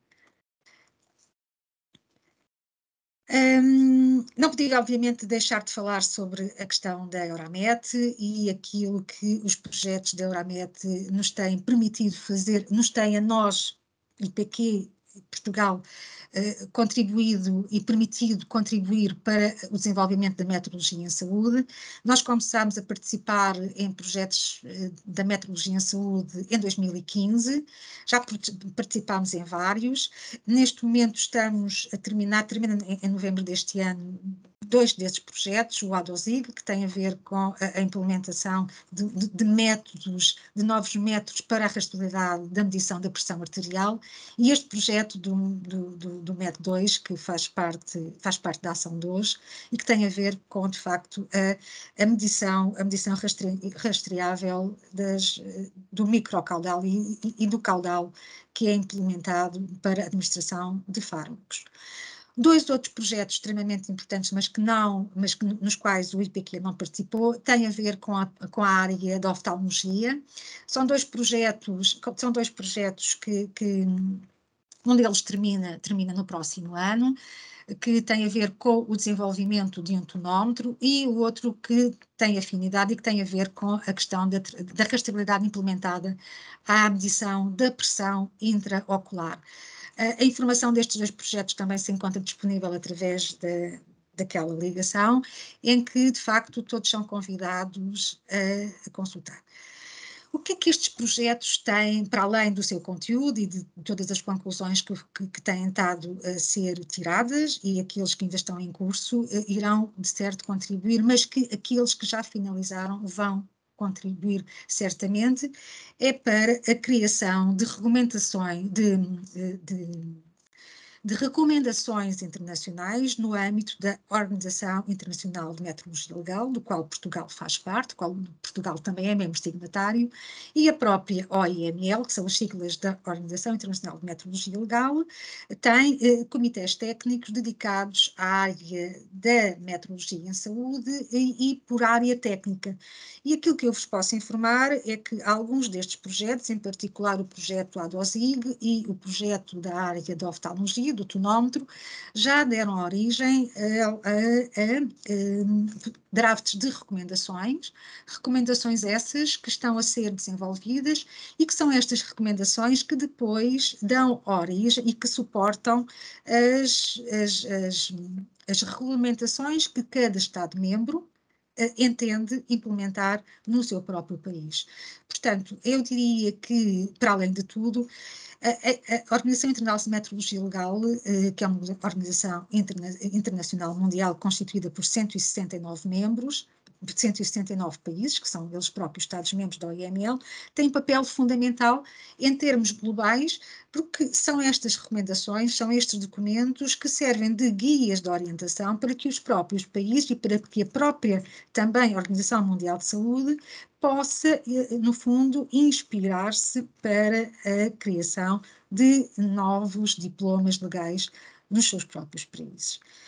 Não podia, obviamente, deixar de falar sobre a questão da Euramet e aquilo que os projetos da Euramet nos têm permitido fazer, nos têm a nós, IPQ, Portugal, contribuído e permitido contribuir para o desenvolvimento da metrologia em saúde. Nós começámos a participar em projetos da metrologia em saúde em 2015, já participámos em vários. Neste momento estamos a termina em novembro deste ano, 2 desses projetos, o ADOSIG, que tem a ver com a implementação de métodos, de novos métodos para a rastreabilidade da medição da pressão arterial, e este projeto do MED2, que faz parte da ação de hoje, e que tem a ver com, de facto, a medição rastreável do microcaudal e do caudal que é implementado para a administração de fármacos. 2 outros projetos extremamente importantes, mas nos quais o IPQ não participou, têm a ver com a área da oftalmologia. São dois projetos que um deles termina no próximo ano, que tem a ver com o desenvolvimento de um tonómetro, e o outro que tem afinidade e que tem a ver com a questão da rastreabilidade implementada à medição da pressão intraocular. A informação destes 2 projetos também se encontra disponível através daquela ligação, em que, de facto, todos são convidados a consultar. O que é que estes projetos têm, para além do seu conteúdo e de todas as conclusões que têm estado a ser tiradas, e aqueles que ainda estão em curso irão, de certo, contribuir, mas que aqueles que já finalizaram vão contribuir certamente, é para a criação de regulamentações, de recomendações internacionais no âmbito da Organização Internacional de Metrologia Legal, do qual Portugal faz parte, do qual Portugal também é membro signatário, e a própria OIML, que são as siglas da Organização Internacional de Metrologia Legal, tem comitês técnicos dedicados à área da metrologia em saúde e por área técnica. E aquilo que eu vos posso informar é que alguns destes projetos, em particular o projeto ADOSIG e o projeto da área da oftalmologia, do tonómetro, já deram origem a drafts de recomendações essas que estão a ser desenvolvidas e que são estas recomendações que depois dão origem e que suportam as regulamentações que cada Estado-membro entende implementar no seu próprio país. Portanto, eu diria que, para além de tudo, a Organização Internacional de Metrologia Legal, que é uma organização internacional mundial constituída por 169 membros, de 179 países, que são eles próprios Estados-membros da OIML, tem um papel fundamental em termos globais, porque são estas recomendações, são estes documentos que servem de guias de orientação para que os próprios países e para que a própria também Organização Mundial de Saúde possa, no fundo, inspirar-se para a criação de novos diplomas legais nos seus próprios países.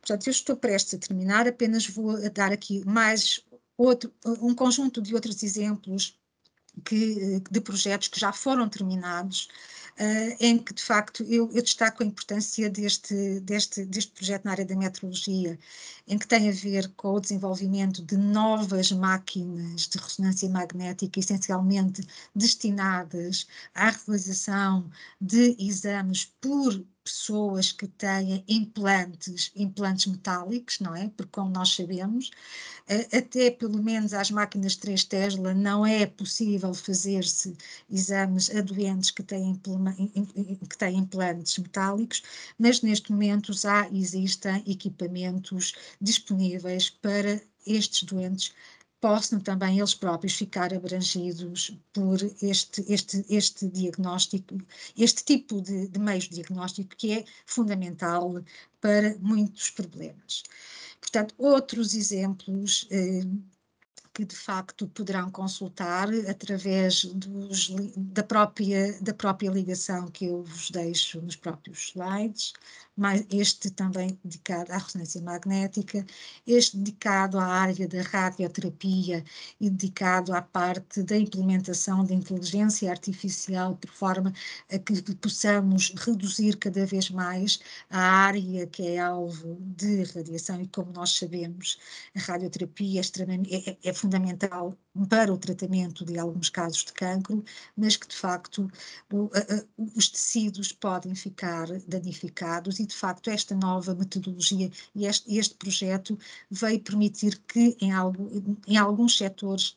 Portanto, eu estou prestes a terminar, apenas vou dar aqui mais um conjunto de outros exemplos de projetos que já foram terminados, em que, de facto, eu destaco a importância deste projeto na área da metrologia, em que tem a ver com o desenvolvimento de novas máquinas de ressonância magnética, essencialmente destinadas à realização de exames por pessoas que têm implantes metálicos, não é? Porque, como nós sabemos, até pelo menos às máquinas 3 Tesla não é possível fazer-se exames a doentes que têm implantes metálicos, mas neste momento já existem equipamentos disponíveis para estes doentes possam também eles próprios ficar abrangidos por este diagnóstico, este tipo de meios de diagnóstico que é fundamental para muitos problemas. Portanto, outros exemplos que de facto poderão consultar através da própria ligação que eu vos deixo nos próprios slides, mas este também dedicado à ressonância magnética, este dedicado à área da radioterapia e dedicado à parte da implementação da inteligência artificial, por forma a que possamos reduzir cada vez mais a área que é alvo de radiação, e como nós sabemos, a radioterapia é fundamental para o tratamento de alguns casos de cancro, mas que de facto os tecidos podem ficar danificados, e de facto esta nova metodologia e este projeto veio permitir que em alguns setores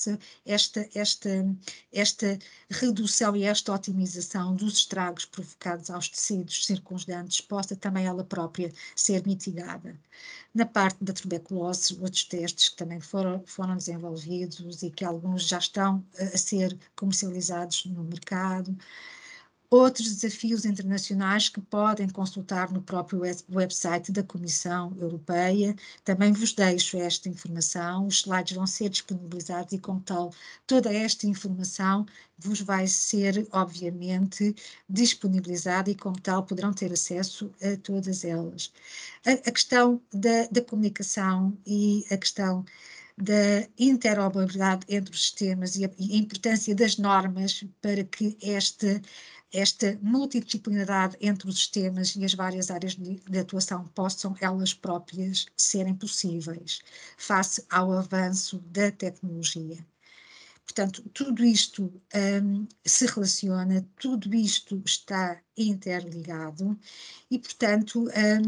esta redução e esta otimização dos estragos provocados aos tecidos circundantes possa também ela própria ser mitigada. Na parte da tuberculose, outros testes que também foram desenvolvidos e que alguns já estão a ser comercializados no mercado. Outros desafios internacionais que podem consultar no próprio website da Comissão Europeia. Também vos deixo esta informação, os slides vão ser disponibilizados e, como tal, toda esta informação vos vai ser, obviamente, disponibilizada e, como tal, poderão ter acesso a todas elas. A questão da comunicação e a questão da interoperabilidade entre os sistemas e a importância das normas para que esta multidisciplinaridade entre os sistemas e as várias áreas de atuação possam elas próprias serem possíveis face ao avanço da tecnologia. Portanto, tudo isto se relaciona, tudo isto está interligado e, portanto,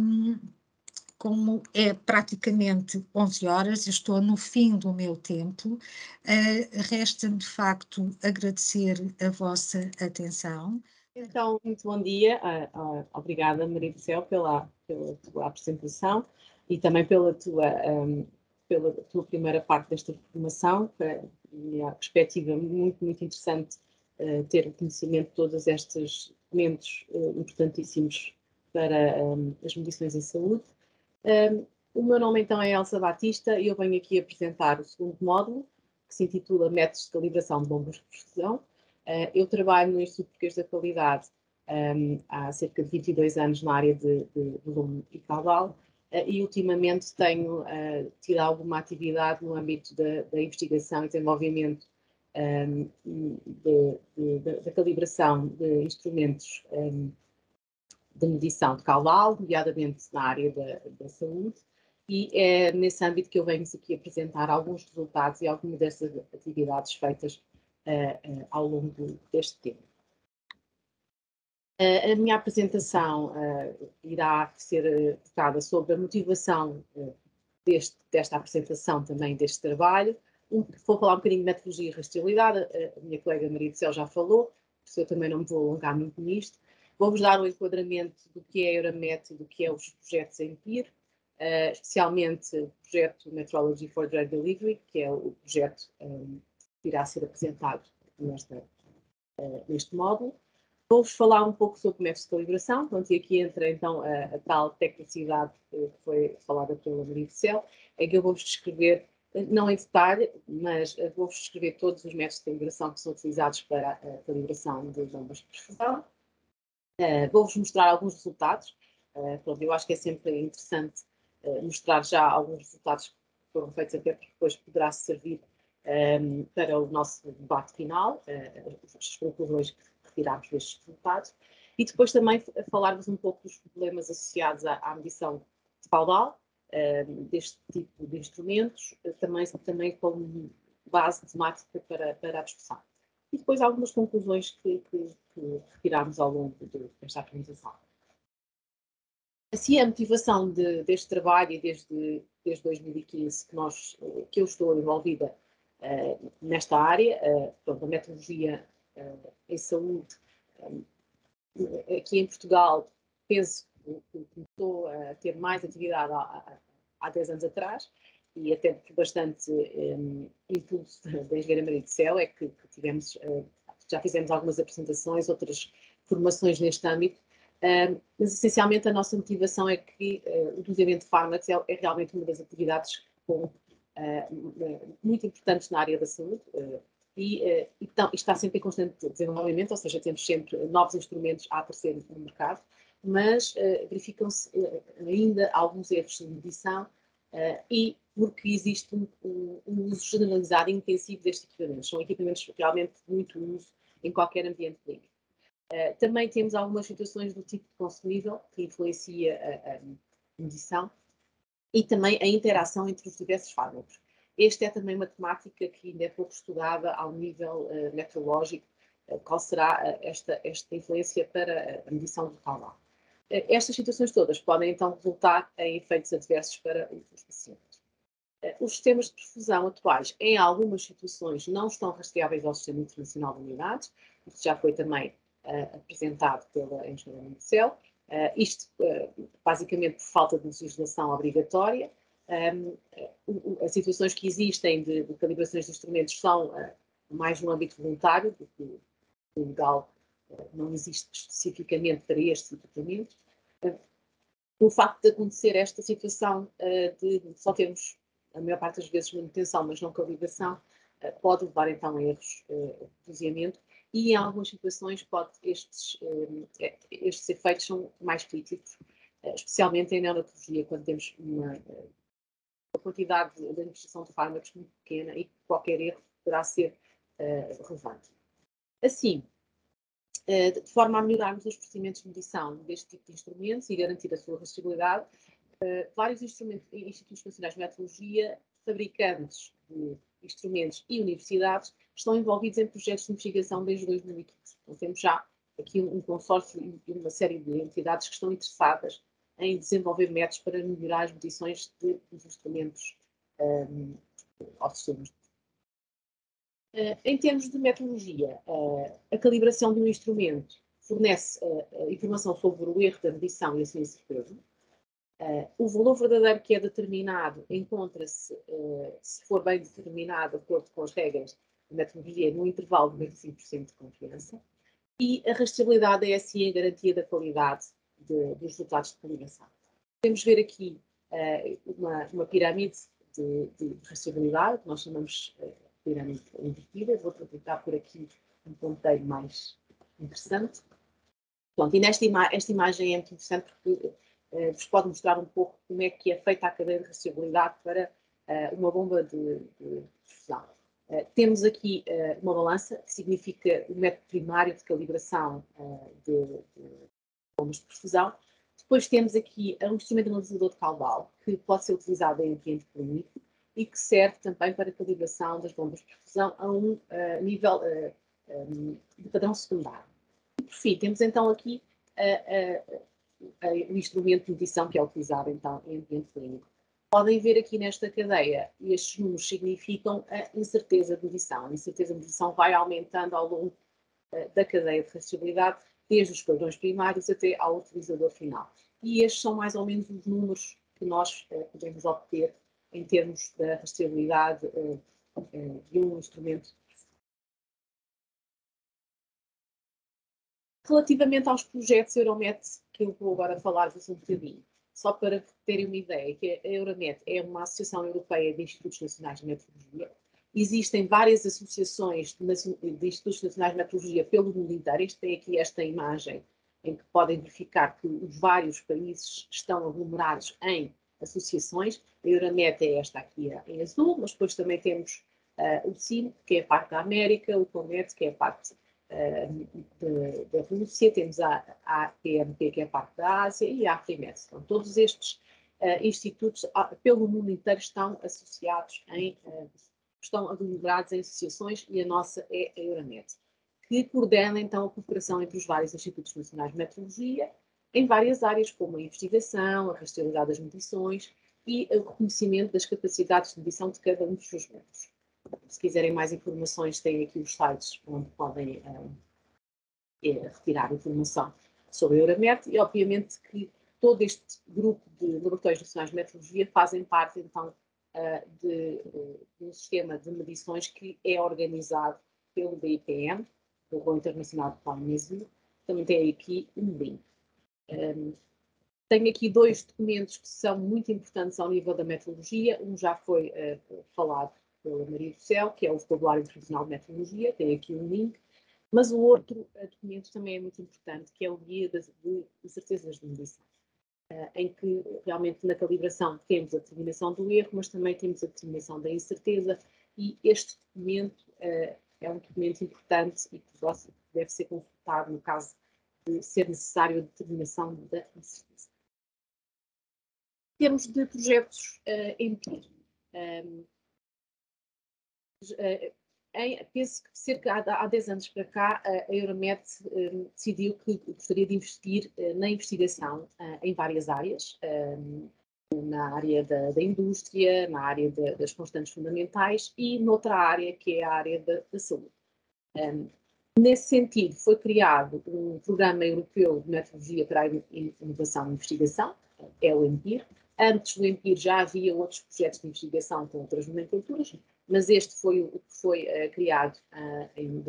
como é praticamente 11 horas, eu estou no fim do meu tempo, resta-me de facto agradecer a vossa atenção. Então, muito bom dia, obrigada Maria do Céu pela tua apresentação e também pela tua primeira parte desta formação, e a perspectiva muito interessante ter o conhecimento de todos estes elementos importantíssimos para as medições em saúde. O meu nome então é Elsa Batista e eu venho aqui apresentar o segundo módulo, que se intitula Métodos de Calibração de Bombas de Perfusão. Eu trabalho no Instituto Português da Qualidade há cerca de 22 anos na área de volume e caudal e ultimamente tenho tido alguma atividade no âmbito da investigação e desenvolvimento da calibração de instrumentos de medição de caudal, nomeadamente na área da saúde, e é nesse âmbito que eu venho aqui apresentar alguns resultados e algumas dessas atividades feitas ao longo deste tempo. A minha apresentação irá ser focada sobre a motivação desta apresentação também deste trabalho. Vou falar um bocadinho de metodologia e rastreabilidade, a minha colega Maria do Céu já falou, por isso eu também não me vou alongar muito nisto. Vou-vos dar um enquadramento do que é a Euramet e do que é os projetos em PIR, especialmente o projeto Metrology for Drug Delivery, que é o projeto que irá ser apresentado neste módulo. Vou-vos falar um pouco sobre métodos de calibração, e aqui entra então a tal tecnicidade que foi falada pela Maria do Céu, em que eu vou-vos descrever, não em detalhe, mas vou-vos descrever todos os métodos de calibração que são utilizados para a calibração de bombas de perfusão. Vou-vos mostrar alguns resultados. Eu acho que é sempre interessante mostrar já alguns resultados que foram feitos, até porque depois poderá servir para o nosso debate final, as conclusões que retirarmos destes resultados, e depois também falar-vos um pouco dos problemas associados à medição de caudal, deste tipo de instrumentos, também como base temática para a discussão. E depois algumas conclusões que retirarmos ao longo desta apresentação. Assim, a motivação deste trabalho, e desde 2015 que eu estou envolvida nesta área, a metodologia em saúde, aqui em Portugal, penso que começou a ter mais atividade há 10 anos atrás, e até por bastante impulso da Engenharia Maria de Céu, é que tivemos, já fizemos algumas apresentações, outras formações neste âmbito, mas essencialmente a nossa motivação é que o doseamento de fármacos é realmente uma das atividades muito importantes na área da saúde, e está sempre em constante desenvolvimento, ou seja, temos sempre novos instrumentos a aparecer no mercado, mas verificam-se ainda alguns erros de medição, e porque existe um uso generalizado e intensivo destes equipamentos. São equipamentos realmente de muito uso em qualquer ambiente clínico. Também temos algumas situações do tipo de consumível que influencia a medição e também a interação entre os diversos fármacos. Esta é também uma temática que ainda é pouco estudada ao nível metrológico, qual será esta influência para a medição do caudal. Estas situações todas podem então resultar em efeitos adversos para os pacientes. Os sistemas de perfusão atuais, em algumas situações, não estão rastreáveis ao Sistema Internacional de Unidades, isso já foi também apresentado pela Engenharia Maria de Céu, isto basicamente por falta de legislação obrigatória. As situações que existem de calibrações de instrumentos são mais no âmbito voluntário, do que o legal não existe especificamente para estes equipamentos. O facto de acontecer esta situação de só termos, a maior parte das vezes, manutenção, mas não calibração, pode levar então a erros de doseamento, e em algumas situações estes efeitos são mais críticos, especialmente em neonatologia, quando temos uma quantidade de administração de fármacos muito pequena e qualquer erro poderá ser relevante. Assim, de forma a melhorarmos os procedimentos de medição deste tipo de instrumentos e garantir a sua rastreabilidade, vários institutos nacionais de metrologia, fabricantes de instrumentos e universidades estão envolvidos em projetos de investigação desde 2015. Então, temos já aqui um consórcio e uma série de entidades que estão interessadas em desenvolver métodos para melhorar as medições dos instrumentos aos sistemas. Em termos de metodologia, a calibração de um instrumento fornece informação sobre o erro da medição e a sua incerteza. O valor verdadeiro que é determinado encontra-se, se for bem determinado, de acordo com as regras de metodologia, no intervalo de 95% de confiança. E a rastreabilidade é, assim, a garantia da qualidade dos resultados de calibração. Podemos ver aqui uma pirâmide de rastreabilidade, que nós chamamos pirâmide invertida. Vou aproveitar por aqui um ponteiro mais interessante. Pronto, e esta imagem é muito interessante porque vos pode mostrar um pouco como é que é feita a cadeia de rastreabilidade para uma bomba de perfusão. Temos aqui uma balança, que significa o método primário de calibração de bombas de perfusão. Depois temos aqui um instrumento analisador de caudal, que pode ser utilizado em ambiente clínico e que serve também para a calibração das bombas de perfusão a um nível de padrão secundário. E, por fim, temos então aqui o instrumento de medição que é utilizado então em ambiente clínico. Podem ver aqui nesta cadeia, e estes números significam a incerteza de medição. A incerteza de medição vai aumentando ao longo da cadeia de rastreabilidade, desde os padrões primários até ao utilizador final. E estes são mais ou menos os números que nós podemos obter em termos da rastreabilidade de um instrumento. Relativamente aos projetos Euromet, que eu vou agora falar-vos um bocadinho, só para terem uma ideia, que a Euromet é uma associação europeia de institutos nacionais de metrologia. Existem várias associações de institutos nacionais de metrologia pelo mundo inteiro. Tem aqui esta imagem em que podem verificar que os vários países estão aglomerados em associações. A Euramet é esta aqui em azul, mas depois também temos o CIM, que é a parte da América, o COMET, que é a parte da Rússia, temos a APMP, que é a parte da Ásia, e a Afrimet. Então, todos estes institutos pelo mundo inteiro estão associados estão aglomerados em associações, e a nossa é a Euramet, que coordena então a cooperação entre os vários institutos nacionais de metrologia em várias áreas, como a investigação, a rastreabilidade das medições e o reconhecimento das capacidades de medição de cada um dos seus membros. Se quiserem mais informações, têm aqui os sites onde podem retirar informação sobre a Euramet, e obviamente que todo este grupo de laboratórios nacionais de metrologia fazem parte então de um sistema de medições que é organizado pelo BIPM, o Rolo Internacional de Polonésio. Também tem aqui um link. Tenho aqui dois documentos que são muito importantes ao nível da metrologia. Um já foi falado pela Maria do Céu, que é o Vocabulário Internacional de Metrologia, tem aqui um link, mas o outro documento também é muito importante, que é o Guia de Certezas de Medição, em que realmente na calibração temos a determinação do erro, mas também temos a determinação da incerteza, e este documento é um documento importante e que deve ser consultado no caso de ser necessário a determinação da incerteza. Em termos de projetos EMPIR, penso que cerca há 10 anos para cá, a Euramet decidiu que gostaria de investir na investigação em várias áreas, na área da indústria, na área das constantes fundamentais e noutra área que é a área da saúde. Nesse sentido, foi criado um programa europeu de metrologia para a inovação e investigação, é o EMPIR. Antes do EMPIR já havia outros projetos de investigação com outras nomenclaturas, mas este foi o que foi criado em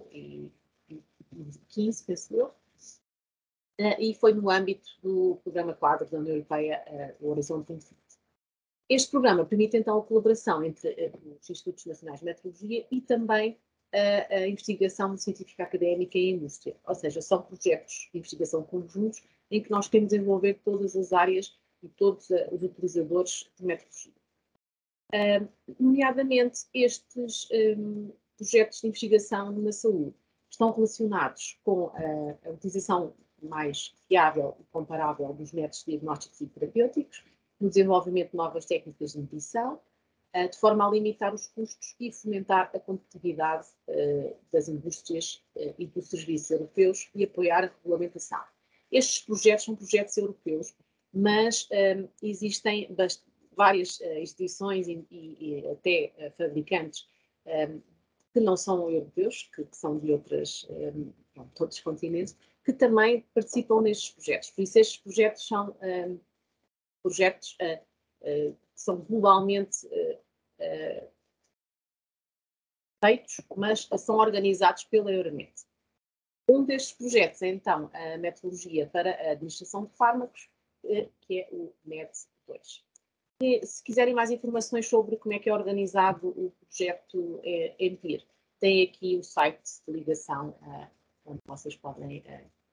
2015, penso eu, e foi no âmbito do Programa Quadro da União Europeia, o Horizonte 2020. Este programa permite então a colaboração entre os Institutos Nacionais de Metrologia e também a investigação científica académica e a indústria, ou seja, são projetos de investigação conjuntos em que nós queremos envolver todas as áreas e todos os utilizadores de metrologia. Nomeadamente, estes projetos de investigação na saúde estão relacionados com a utilização mais fiável e comparável dos métodos diagnósticos e terapêuticos, no desenvolvimento de novas técnicas de medição, de forma a limitar os custos e fomentar a competitividade das indústrias e dos serviços europeus e apoiar a regulamentação. Estes projetos são projetos europeus, mas existem várias instituições e até fabricantes que não são europeus, que são de outros continentes, que também participam nestes projetos. Por isso, estes projetos são projetos que são globalmente feitos, mas são organizados pela Euramet. Um destes projetos é, então, a metrologia para a administração de fármacos, que é o MED2. Se quiserem mais informações sobre como é que é organizado o projeto EMPIR, tem aqui o site de ligação, onde vocês podem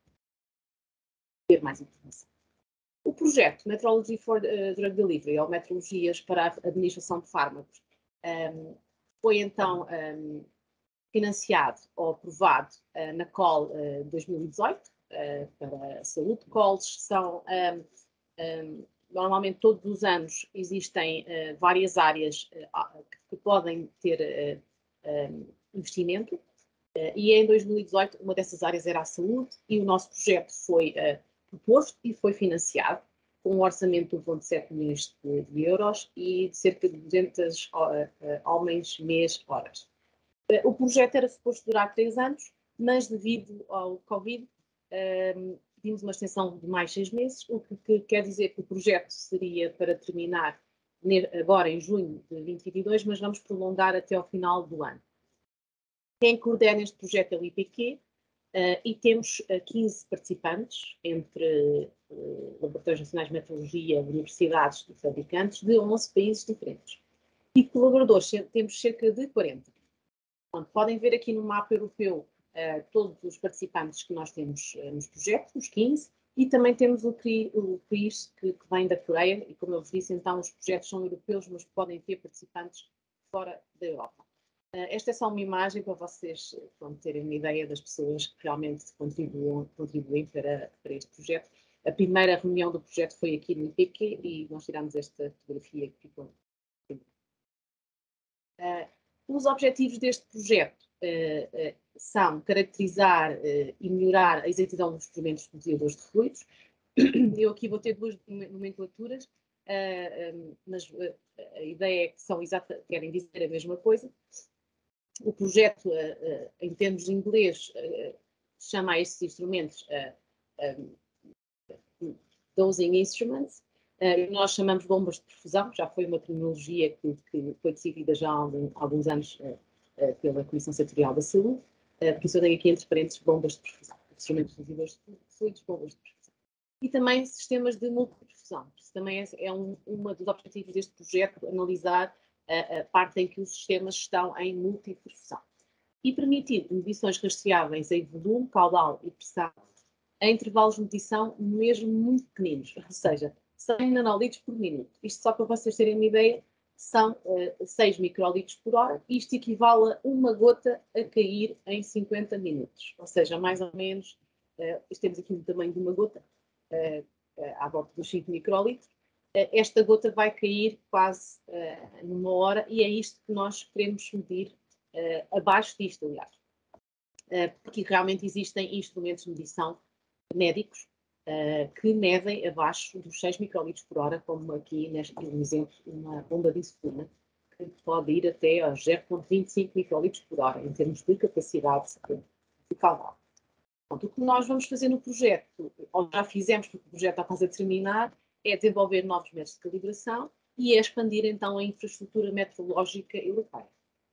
ter mais informação. O projeto Metrology for Drug Delivery, ou Metrologias para a Administração de Fármacos, foi então financiado ou aprovado na COL 2018 para a saúde. COLs são, normalmente todos os anos existem várias áreas que podem ter investimento, e em 2018 uma dessas áreas era a saúde, e o nosso projeto foi proposto e foi financiado com um orçamento de 1,7 milhões de euros e de cerca de 200 homens, mês, horas. O projeto era suposto durar 3 anos, mas devido ao Covid, pedimos uma extensão de mais 6 meses, o que quer dizer que o projeto seria para terminar agora em junho de 2022, mas vamos prolongar até ao final do ano. Quem coordena este projeto é o IPQ, e temos 15 participantes, entre laboratórios nacionais de metrologia, universidades e fabricantes, de 11 países diferentes. E colaboradores, temos cerca de 40. Portanto, podem ver aqui no mapa europeu todos os participantes que nós temos nos projetos, os 15, E também temos o CRIS, que vem da Coreia, e como eu vos disse, então os projetos são europeus, mas podem ter participantes fora da Europa. Esta é só uma imagem para vocês terem uma ideia das pessoas que realmente contribuem para este projeto. A primeira reunião do projeto foi aqui no IPQ e nós tiramos esta fotografia que ficou. Os objetivos deste projeto são caracterizar e melhorar a exatidão dos procedimentos de mediadores de fluidos. Eu aqui vou ter duas nomenclaturas, mas a ideia é que querem dizer a mesma coisa. O projeto, em termos de inglês, chama a estes instrumentos dosing instruments. Nós chamamos bombas de perfusão, já foi uma terminologia que foi decidida já há alguns anos pela Comissão Setorial da Saúde, por isso eu tenho aqui entre parênteses bombas de perfusão, instrumentos medidores de fluidos, bombas de perfusão. E também sistemas de multiperfusão. Isso também é um dos objetivos deste projeto, analisar a parte em que os sistemas estão em multiperfusão. E permitir medições rastreáveis em volume, caudal e pressão a intervalos de medição mesmo muito pequeninos, ou seja, 100 nanolitros por minuto. Isto só para vocês terem uma ideia, são 6 microlitros por hora. Isto equivale a uma gota a cair em 50 minutos. Ou seja, mais ou menos, temos aqui o tamanho de uma gota, à volta dos 5 microlitros. Esta gota vai cair quase numa hora e é isto que nós queremos medir abaixo disto, aliás. Porque realmente existem instrumentos de medição médicos que medem abaixo dos 6 microlitros por hora, como aqui neste exemplo, uma bomba de insulina, que pode ir até aos 0,25 microlitros por hora, em termos de capacidade de caudal. O que nós vamos fazer no projeto, ou já fizemos, porque o projeto está quase a terminar, é desenvolver novos métodos de calibração e é expandir então a infraestrutura meteorológica europeia.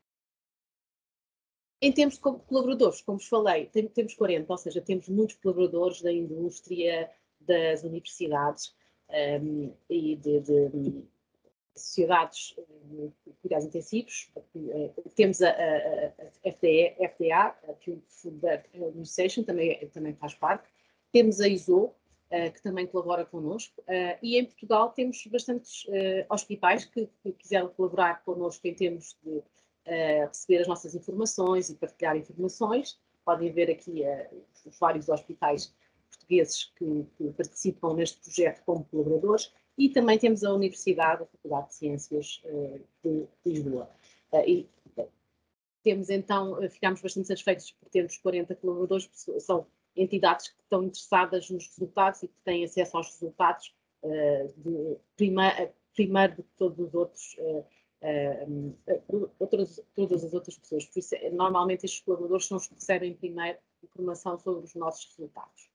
Em termos de colaboradores, como vos falei, temos 40, ou seja, temos muitos colaboradores da indústria, das universidades e de sociedades de cuidados intensivos. Temos a FDA, a Food Administration, também faz parte. Temos a ISO, que também colabora connosco. E em Portugal temos bastantes hospitais que quiseram colaborar connosco em termos de receber as nossas informações e partilhar informações. Podem ver aqui os vários hospitais portugueses que participam neste projeto como colaboradores, e também temos a Universidade, a Faculdade de Ciências de Lisboa. E temos então, ficámos bastante satisfeitos por termos 40 colaboradores, são entidades que estão interessadas nos resultados e que têm acesso aos resultados primeiro de todos os outros todas as outras pessoas. Por isso, normalmente estes colaboradores são os que recebem primeiro informação sobre os nossos resultados.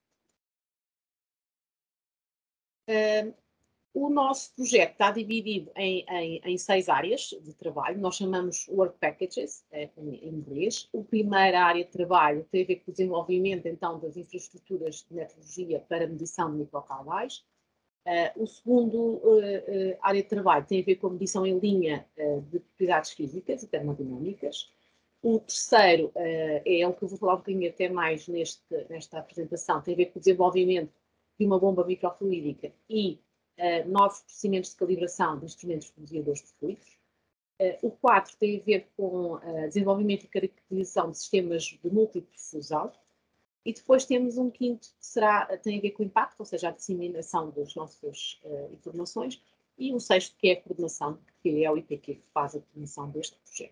O nosso projeto está dividido em 6 áreas de trabalho. Nós chamamos Work Packages, em inglês. A primeira área de trabalho tem a ver com o desenvolvimento, então, das infraestruturas de metrologia para medição de microcaudais. O segundo área de trabalho tem a ver com a medição em linha de propriedades físicas e termodinâmicas. O terceiro é o que eu vou falar um bocadinho até mais nesta apresentação, tem a ver com o desenvolvimento de uma bomba microfluídica e novos procedimentos de calibração de instrumentos mediadores de fluidos. O 4 tem a ver com desenvolvimento e caracterização de sistemas de multiperfusão. E depois temos um quinto que tem a ver com o impacto, ou seja, a disseminação das nossas informações, e um sexto que é a coordenação, que é o IPQ que faz a coordenação deste projeto.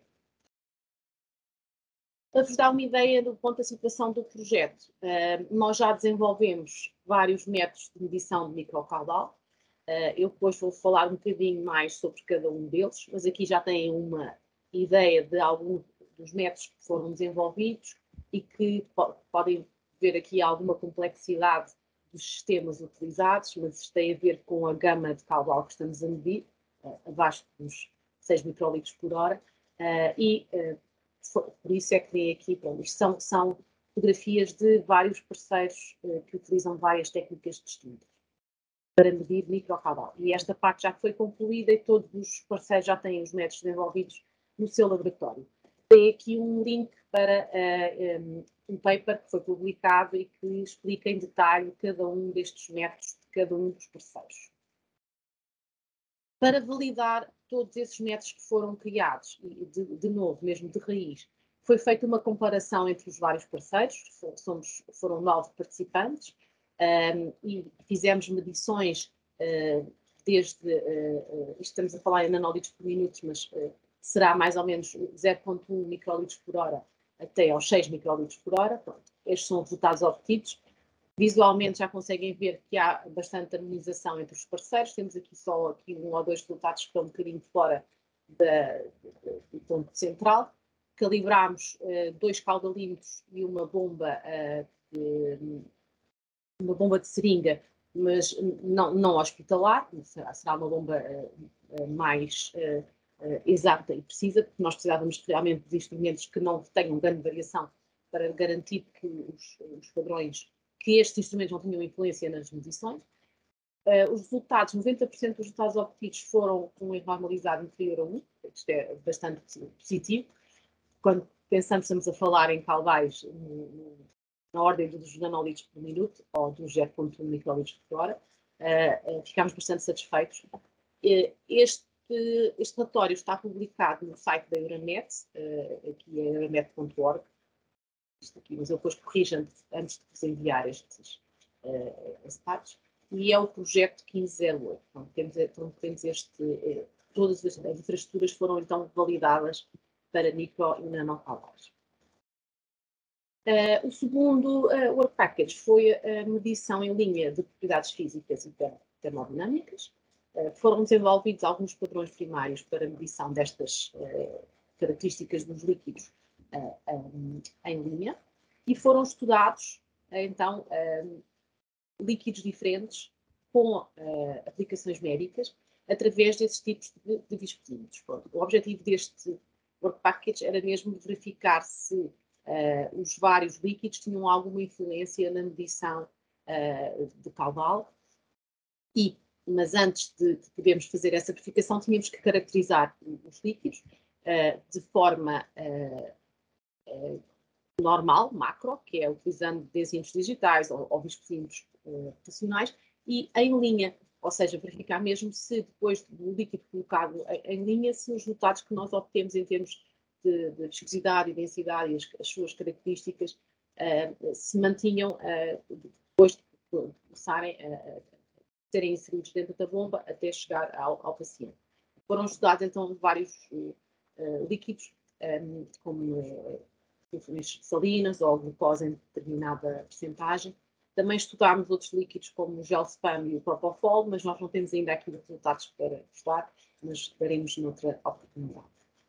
Para vos dar uma ideia do ponto da situação do projeto, nós já desenvolvemos vários métodos de medição de microcaudal. Eu depois vou falar um bocadinho mais sobre cada um deles, mas aqui já têm uma ideia de alguns dos métodos que foram desenvolvidos e que podem ver aqui alguma complexidade dos sistemas utilizados, mas isto tem a ver com a gama de caudal que estamos a medir, abaixo dos 6 microlitros por hora, por isso é que vem aqui, pronto, isto são fotografias de vários parceiros que utilizam várias técnicas distintas para medir microcaudal. E esta parte já foi concluída e todos os parceiros já têm os métodos desenvolvidos no seu laboratório. tem aqui um link para um paper que foi publicado e que explica em detalhe cada um destes métodos de cada um dos parceiros. Para validar todos esses métodos que foram criados, e de novo, mesmo de raiz, foi feita uma comparação entre os vários parceiros, foram 9 participantes, e fizemos medições desde, estamos a falar em nanolitros por minuto, mas será mais ou menos 0,1 microlitros por hora até aos 6 microlitros por hora. Pronto, estes são os resultados obtidos. Visualmente já conseguem ver que há bastante harmonização entre os parceiros. Temos aqui só um ou dois resultados que estão um bocadinho fora do ponto central. Calibrámos 2 caudalímetros e uma bomba de seringa, mas não hospitalar. Será uma bomba mais exata e precisa, porque nós precisávamos realmente de instrumentos que não tenham grande variação para garantir que os padrões, que estes instrumentos não tinham influência nas medições. Os resultados, 90% dos resultados obtidos foram com um erro normalizado inferior a 1, isto é bastante positivo. Quando pensamos, estamos a falar em caudais na ordem dos nanolitros por minuto, ou dos 0,1 microlitros por hora, ficámos bastante satisfeitos. Este relatório está publicado no site da Euramet, aqui é euramet.org, mas eu depois corrijo antes de vos enviar estes dados, e é o projeto 1508. Todas as infraestruturas foram então validadas para micro e nanocaudais. O segundo work package foi a medição em linha de propriedades físicas e termodinâmicas. Foram desenvolvidos alguns padrões primários para a medição destas características dos líquidos em linha, e foram estudados, então, líquidos diferentes com aplicações médicas através desses tipos de viscotímetros. O objetivo deste work package era mesmo verificar se os vários líquidos tinham alguma influência na medição de caudal, mas antes de podermos fazer essa verificação, tínhamos que caracterizar os líquidos de forma normal, macro, que é utilizando densímetros digitais ou viscotímetros rotacionais, e em linha, ou seja, verificar mesmo se depois do líquido colocado em linha, se os resultados que nós obtemos em termos de viscosidade e densidade e as suas características se mantinham depois de começarem a serem inseridos dentro da bomba até chegar ao paciente. Foram estudados então vários líquidos, como salinas ou glucose em determinada percentagem. Também estudámos outros líquidos como o gel spam e o propofol, mas nós não temos ainda aqui resultados para mostrar, mas daremos noutra oportunidade.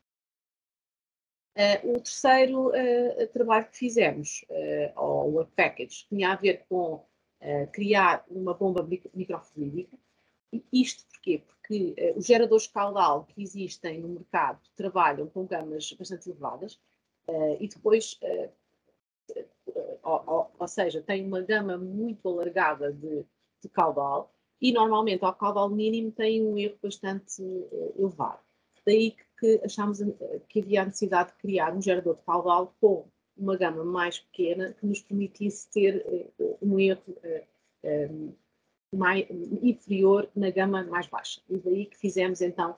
O terceiro trabalho que fizemos, ao work package, tinha a ver com criar uma bomba microfluídica. Isto porquê? Porque os geradores caudal que existem no mercado trabalham com gamas bastante elevadas e depois, ou seja, têm uma gama muito alargada de caudal e normalmente ao caudal mínimo tem um erro bastante elevado. Daí que achámos que havia a necessidade de criar um gerador de caudal com uma gama mais pequena que nos permitisse ter um erro inferior na gama mais baixa. E daí que fizemos então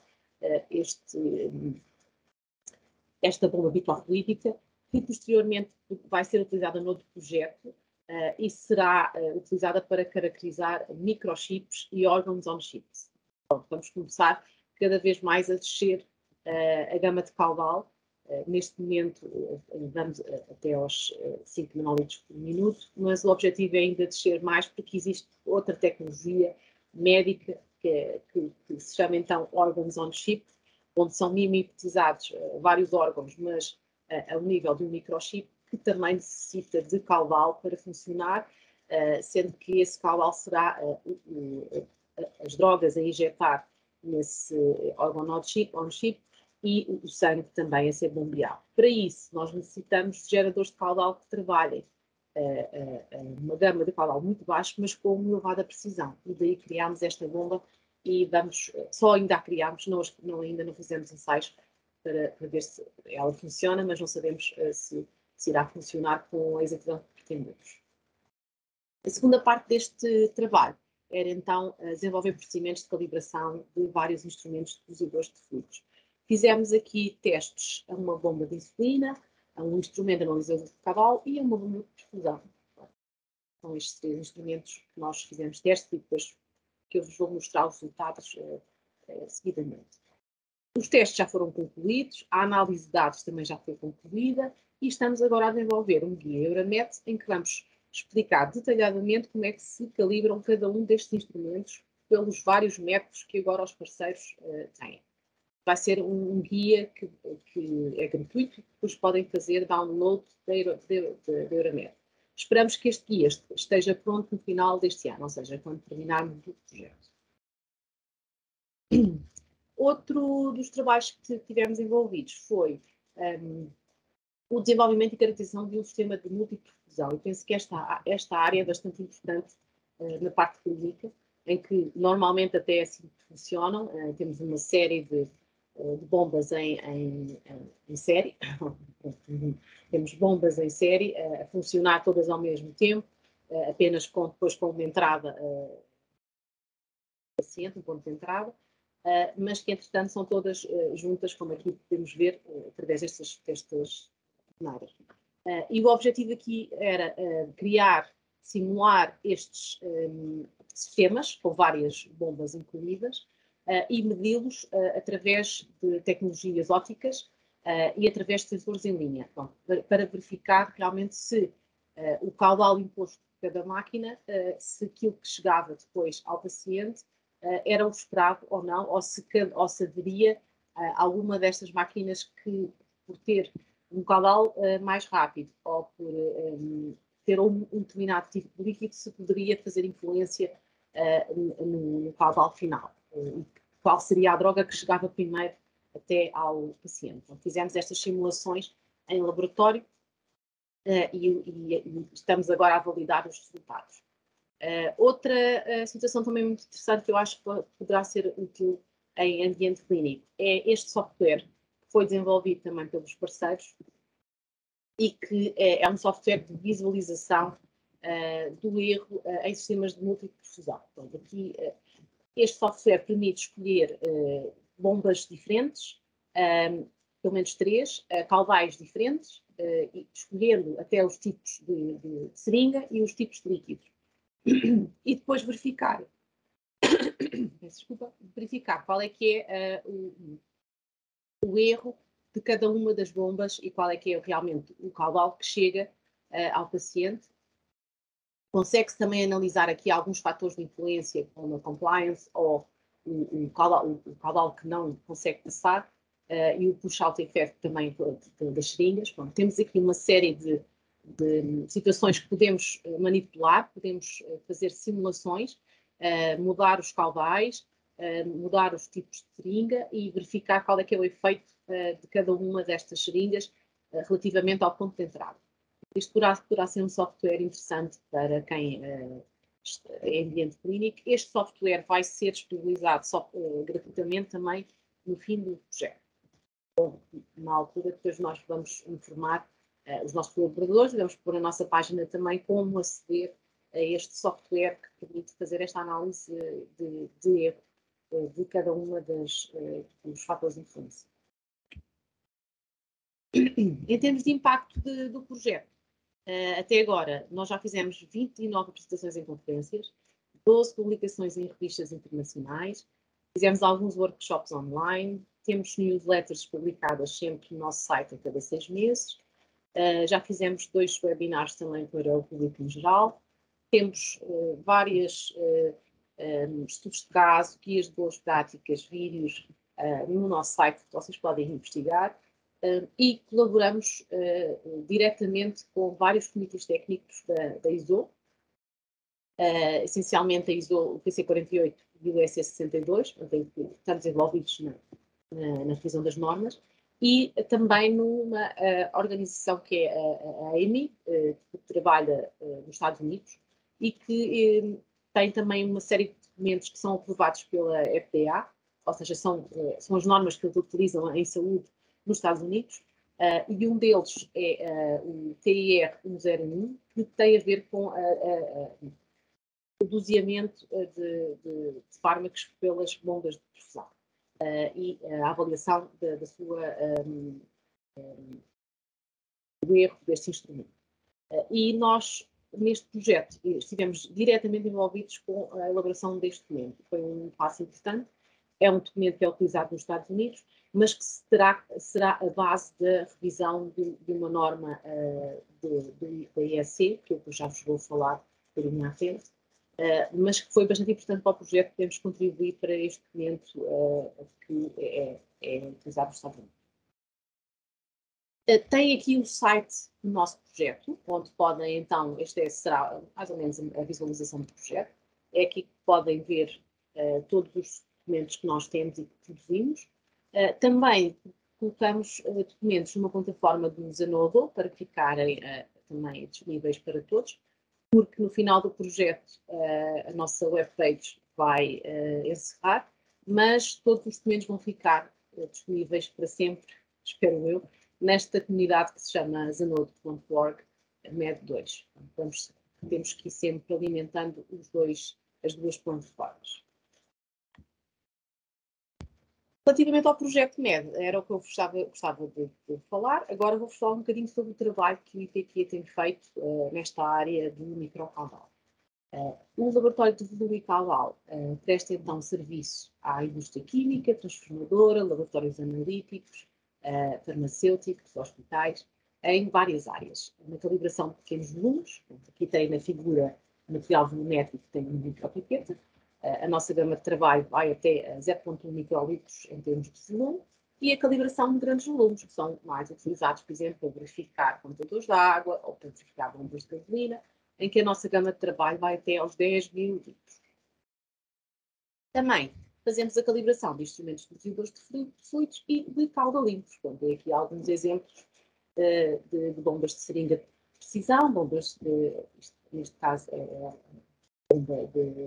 esta bomba microfluídica, que posteriormente vai ser utilizada noutro projeto e será utilizada para caracterizar microchips e órgãos on chips. Pronto, vamos começar cada vez mais a descer a gama de caudal. Neste momento vamos até aos 5 nanolitros por minuto, mas o objetivo é ainda descer mais, porque existe outra tecnologia médica que se chama então órgãos on chip, onde são mimetizados vários órgãos, mas ao nível de um microchip, que também necessita de caudal para funcionar, sendo que esse caudal será as drogas a injetar nesse órgão on chip e o sangue também a ser bombeado. Para isso, nós necessitamos de geradores de caudal que trabalhem uma gama de caudal muito baixo, mas com uma elevada precisão. E daí criámos esta bomba e só ainda a criámos, ainda não fizemos ensaios, para ver se ela funciona, mas não sabemos se irá funcionar com a exatidão que pretendemos. A segunda parte deste trabalho era então desenvolver procedimentos de calibração de vários instrumentos de dosadores de fluidos. Fizemos aqui testes a uma bomba de insulina, a um instrumento analisador de cabal e a uma bomba de perfusão. São estes 3 instrumentos que nós fizemos testes e depois que eu vos vou mostrar os resultados seguidamente. Os testes já foram concluídos, a análise de dados também já foi concluída e estamos agora a desenvolver um guia Euramet em que vamos explicar detalhadamente como é que se calibram cada um destes instrumentos pelos vários métodos que agora os parceiros têm. Vai ser um guia que é gratuito, depois podem fazer download da Euramet. Esperamos que este guia esteja pronto no final deste ano, ou seja, quando terminarmos o projeto. Outro dos trabalhos que tivemos envolvidos foi o desenvolvimento e caracterização de um sistema de multiperfusão. Eu penso que esta área é bastante importante na parte clínica, em que normalmente até assim funcionam. Temos uma série de bombas em série. Temos bombas em série a funcionar todas ao mesmo tempo, apenas depois com uma entrada paciente, um ponto de entrada, mas que entretanto são todas juntas, como aqui podemos ver, através destas torneiras. E o objetivo aqui era simular estes sistemas, com várias bombas incluídas, e medi-los através de tecnologias ópticas e através de sensores em linha, para verificar realmente se o caudal imposto por cada máquina, se aquilo que chegava depois ao paciente era o esperado ou não, ou se haveria alguma destas máquinas que, por ter um caudal mais rápido ou por ter um determinado tipo de líquido, se poderia fazer influência no caudal final. Qual seria a droga que chegava primeiro até ao paciente. Então, fizemos estas simulações em laboratório e estamos agora a validar os resultados. Outra situação também muito interessante que eu acho que poderá ser útil em ambiente clínico é este software que foi desenvolvido também pelos parceiros e que é um software de visualização do erro em sistemas de multiperfusão. Então, aqui, este software permite escolher bombas diferentes, pelo menos 3, caudais diferentes, escolhendo até os tipos de seringa e os tipos de líquidos. E depois verificar qual é que é o erro de cada uma das bombas e qual é que é realmente o caudal que chega ao paciente. Consegue-se também analisar aqui alguns fatores de influência, como a compliance ou o caudal que não consegue passar e o push-out effect também das seringas. Bom, temos aqui uma série de situações que podemos manipular, podemos fazer simulações, mudar os caudais, mudar os tipos de seringa e verificar qual é que é o efeito de cada uma destas seringas relativamente ao ponto de entrada. Isto poderá ser um software interessante para quem é ambiente clínico. Este software vai ser disponibilizado gratuitamente também no fim do projeto. Bom, na altura, depois nós vamos informar os nossos colaboradores, vamos pôr na nossa página também como aceder a este software que permite fazer esta análise de erro de cada uma dos fatores de influência. Em termos de impacto do projeto, até agora nós já fizemos 29 apresentações em conferências, 12 publicações em revistas internacionais, fizemos alguns workshops online, temos newsletters publicadas sempre no nosso site a cada 6 meses, já fizemos 2 webinars também para o público em geral, temos vários estudos de caso, guias de boas práticas, vídeos no nosso site que vocês podem investigar e colaboramos diretamente com vários comitês técnicos da ISO, essencialmente a ISO, o PC48 e o EC62, estamos envolvidos na revisão das normas, e também numa organização que é a AMI, que trabalha nos Estados Unidos e que tem também uma série de documentos que são aprovados pela FDA, ou seja, são as normas que eles utilizam em saúde nos Estados Unidos, e um deles é o TIR 101, que tem a ver com o doseamento de fármacos pelas bombas de perfusão e a avaliação da sua do erro deste instrumento. E nós, neste projeto, estivemos diretamente envolvidos com a elaboração deste documento. Foi um passo importante. É um documento que é utilizado nos Estados Unidos, mas que será a base da revisão de uma norma da IEC, que eu já vos vou falar um bocadinho à frente, mas que foi bastante importante para o projeto. Podemos contribuir para este documento que é utilizado nos Estados Unidos. Tem aqui o site do nosso projeto, onde podem, então, será mais ou menos a visualização do projeto. É aqui que podem ver todos os documentos que nós temos e que produzimos. Também colocamos documentos numa plataforma do Zenodo para ficarem também disponíveis para todos, porque no final do projeto a nossa webpage vai encerrar, mas todos os documentos vão ficar disponíveis para sempre, espero eu, nesta comunidade que se chama zenodo.org MED2. Temos que ir sempre alimentando as duas plataformas. Relativamente ao projeto MED, era o que eu gostava de falar. Agora vou falar um bocadinho sobre o trabalho que o IPQ tem feito nesta área do microcaudal. O laboratório de volume e caudal presta então serviço à indústria química, transformadora, laboratórios analíticos, farmacêuticos, hospitais, em várias áreas. Na calibração de pequenos volumes, aqui tem na figura material volumétrico, tem uma micropipeta. A nossa gama de trabalho vai até 0,1 microlitros em termos de volume, e a calibração de grandes volumes, que são mais utilizados, por exemplo, para verificar contentores de água ou para verificar bombas de gasolina, em que a nossa gama de trabalho vai até aos 10.000 litros. Também fazemos a calibração de instrumentos reduzidores de fluidos e de caudalímetros. Tem aqui alguns exemplos de bombas de seringa de precisão, bombas neste caso bomba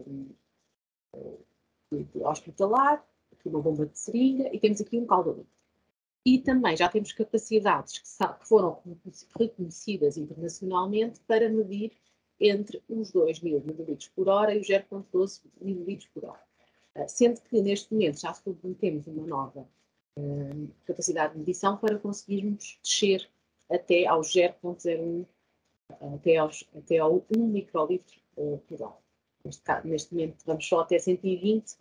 de hospitalar, aqui uma bomba de seringa, e temos aqui um caudalímetro. E também já temos capacidades que foram reconhecidas internacionalmente para medir entre os 2.000 ml por hora e os 0,12 ml por hora. Sendo que neste momento já submetemos uma nova capacidade de medição para conseguirmos descer até aos 0,01, até ao 1 microlitro por hora. Neste momento vamos só até 120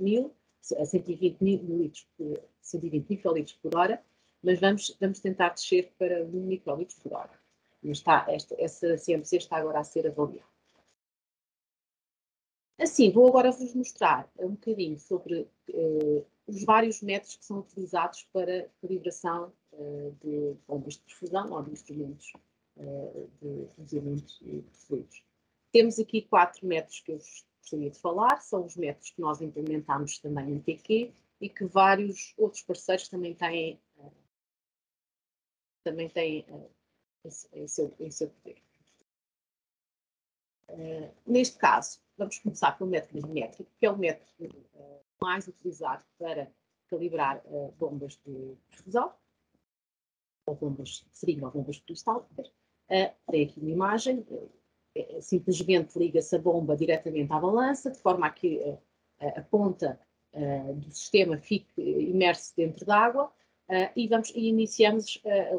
microlitros por hora, mas vamos tentar descer para 1 microlitro por hora. Essa CMC está agora a ser avaliada. Assim, vou agora vos mostrar um bocadinho sobre os vários métodos que são utilizados para calibração de bombas de perfusão ou de instrumentos de doseamento de fluidos. Temos aqui 4 métodos que eu gostaria de falar, são os métodos que nós implementamos também em IPQ e que vários outros parceiros também têm em seu poder. Neste caso, vamos começar pelo método magnético, que é o método mais utilizado para calibrar bombas de perfusão, ou bombas de seringa, ou bombas peristálticas. Tem aqui uma imagem, simplesmente liga-se a bomba diretamente à balança, de forma a que a ponta do sistema fique imerso dentro da água, e iniciamos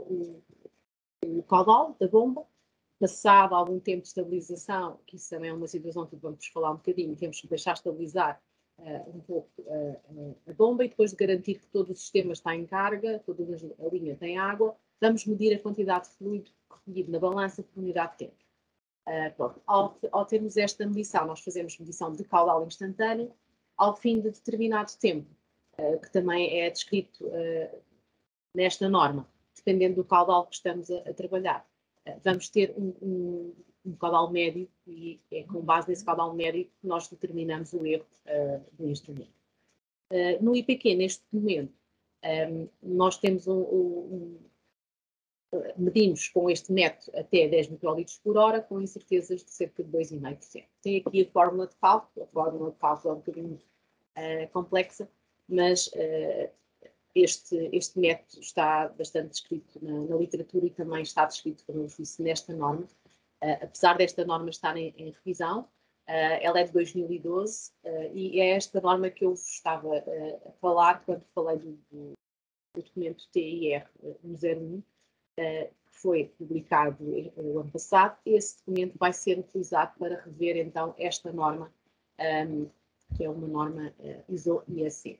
o caudal da bomba. Passado algum tempo de estabilização, que isso também é uma situação que vamos falar um bocadinho, temos que deixar estabilizar um pouco a bomba, e depois de garantir que todo o sistema está em carga, toda a linha tem água, vamos medir a quantidade de fluido recolhido na balança por unidade de tempo. Ao termos esta medição, nós fazemos medição de caudal instantâneo ao fim de determinado tempo, que também é descrito nesta norma, dependendo do caudal que estamos a trabalhar. Vamos ter um caudal médio, e é com base nesse caudal médio que nós determinamos o erro do instrumento. No IPQ, neste momento, nós temos medimos com este método até 10 microlitros por hora, com incertezas de cerca de 2,5%. Tem aqui a fórmula de cálculo. A fórmula de cálculo é um bocadinho complexa, mas Este método está bastante descrito na literatura e também está descrito, como eu disse, nesta norma. Apesar desta norma estar em revisão, ela é de 2012 e é esta norma que eu vos estava a falar quando falei do documento TIR 101, que foi publicado o ano passado. Esse documento vai ser utilizado para rever então esta norma, que é uma norma ISO-IEC.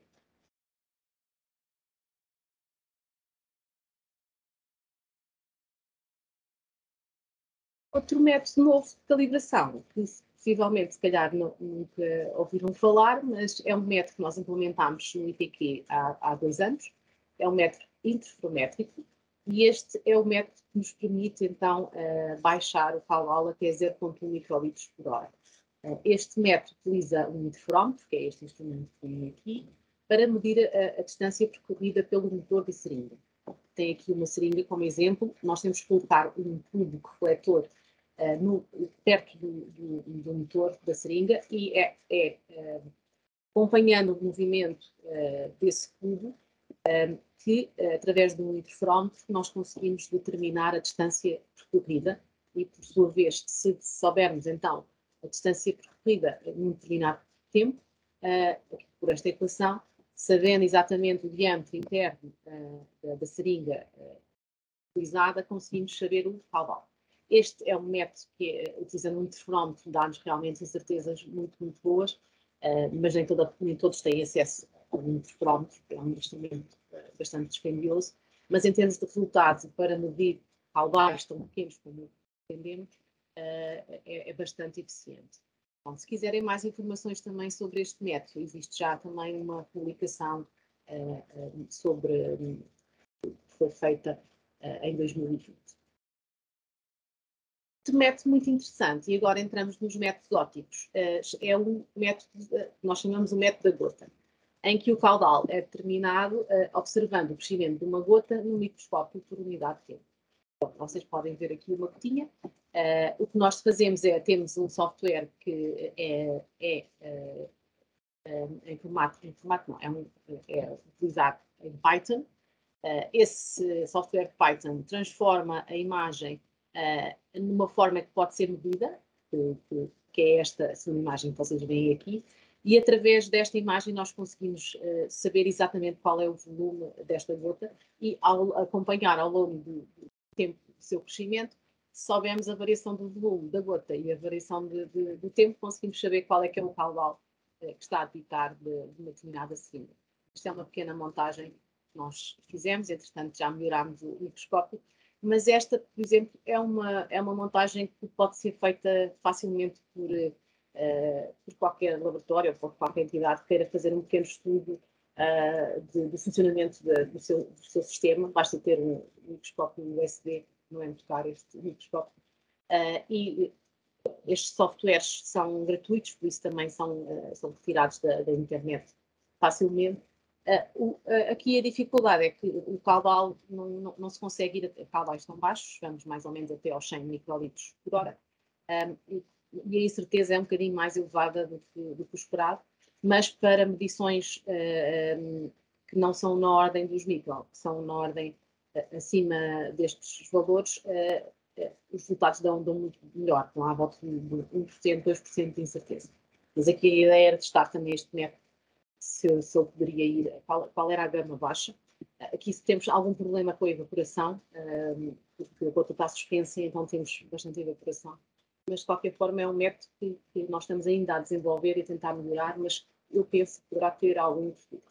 Outro método novo de calibração, que possivelmente, se calhar, nunca ouviram falar, mas é um método que nós implementámos no ITQ há 2 anos. É um método interferométrico e este é o método que nos permite, então, baixar o caudal até 0,1 microlitros por hora. Este método utiliza um interferómetro, que é este instrumento que tem aqui, para medir a distância percorrida pelo motor de seringa. Tem aqui uma seringa como exemplo. Nós temos que colocar um tubo refletor perto do motor da seringa e acompanhando o movimento desse cubo que, através de um interferómetro, nós conseguimos determinar a distância percorrida e, por sua vez, se soubermos, então, a distância percorrida num determinado tempo, por esta equação, sabendo exatamente o diâmetro interno da seringa utilizada, conseguimos saber o caudal. Este é um método que, utilizando um interferómetro, dá-nos realmente incertezas muito, muito boas, mas nem todos têm acesso a um interferómetro, que é um instrumento bastante dispendioso, mas em termos de resultado, para medir caudais tão pequenos como entendemos, é bastante eficiente. Bom, se quiserem mais informações também sobre este método, existe já também uma publicação que foi feita em 2020. Outro método muito interessante, e agora entramos nos métodos ópticos, é um método, nós chamamos o método da gota, em que o caudal é determinado observando o crescimento de uma gota no microscópio por unidade de tempo. Bom, vocês podem ver aqui uma gotinha. O que nós fazemos temos um software que em formato não, é utilizado em Python. Esse software Python transforma a imagem numa forma que pode ser medida, que é esta segunda imagem que vocês veem aqui, e através desta imagem nós conseguimos saber exatamente qual é o volume desta gota e, ao acompanhar ao longo do tempo do seu crescimento, se soubermos a variação do volume da gota e a variação do tempo, conseguimos saber qual é que é o caudal que está a ditar de uma determinada seringa. Isto é uma pequena montagem que nós fizemos, entretanto já melhorámos o microscópio, mas esta, por exemplo, é uma montagem que pode ser feita facilmente por qualquer laboratório ou por qualquer entidade que queira fazer um pequeno estudo do funcionamento do seu sistema. Basta ter um microscópio USB, não é tocar este microscópio. E estes softwares são gratuitos, por isso também são retirados da internet facilmente. Aqui a dificuldade é que o caudal não se consegue ir a caudais tão baixos, vamos mais ou menos até aos 100 microlitros por hora, e a incerteza é um bocadinho mais elevada do que o esperado, mas para medições que não são na ordem dos micro, que são na ordem acima destes valores, os resultados dão muito melhor, estão à volta de 1%, 2% de incerteza. Mas aqui a ideia era testar também este método, se eu poderia ir, qual era a gama baixa. Aqui se temos algum problema com a evaporação, porque a gota está suspensa, então temos bastante evaporação. Mas de qualquer forma é um método que nós estamos ainda a desenvolver e tentar melhorar, mas eu penso que poderá ter algum futuro.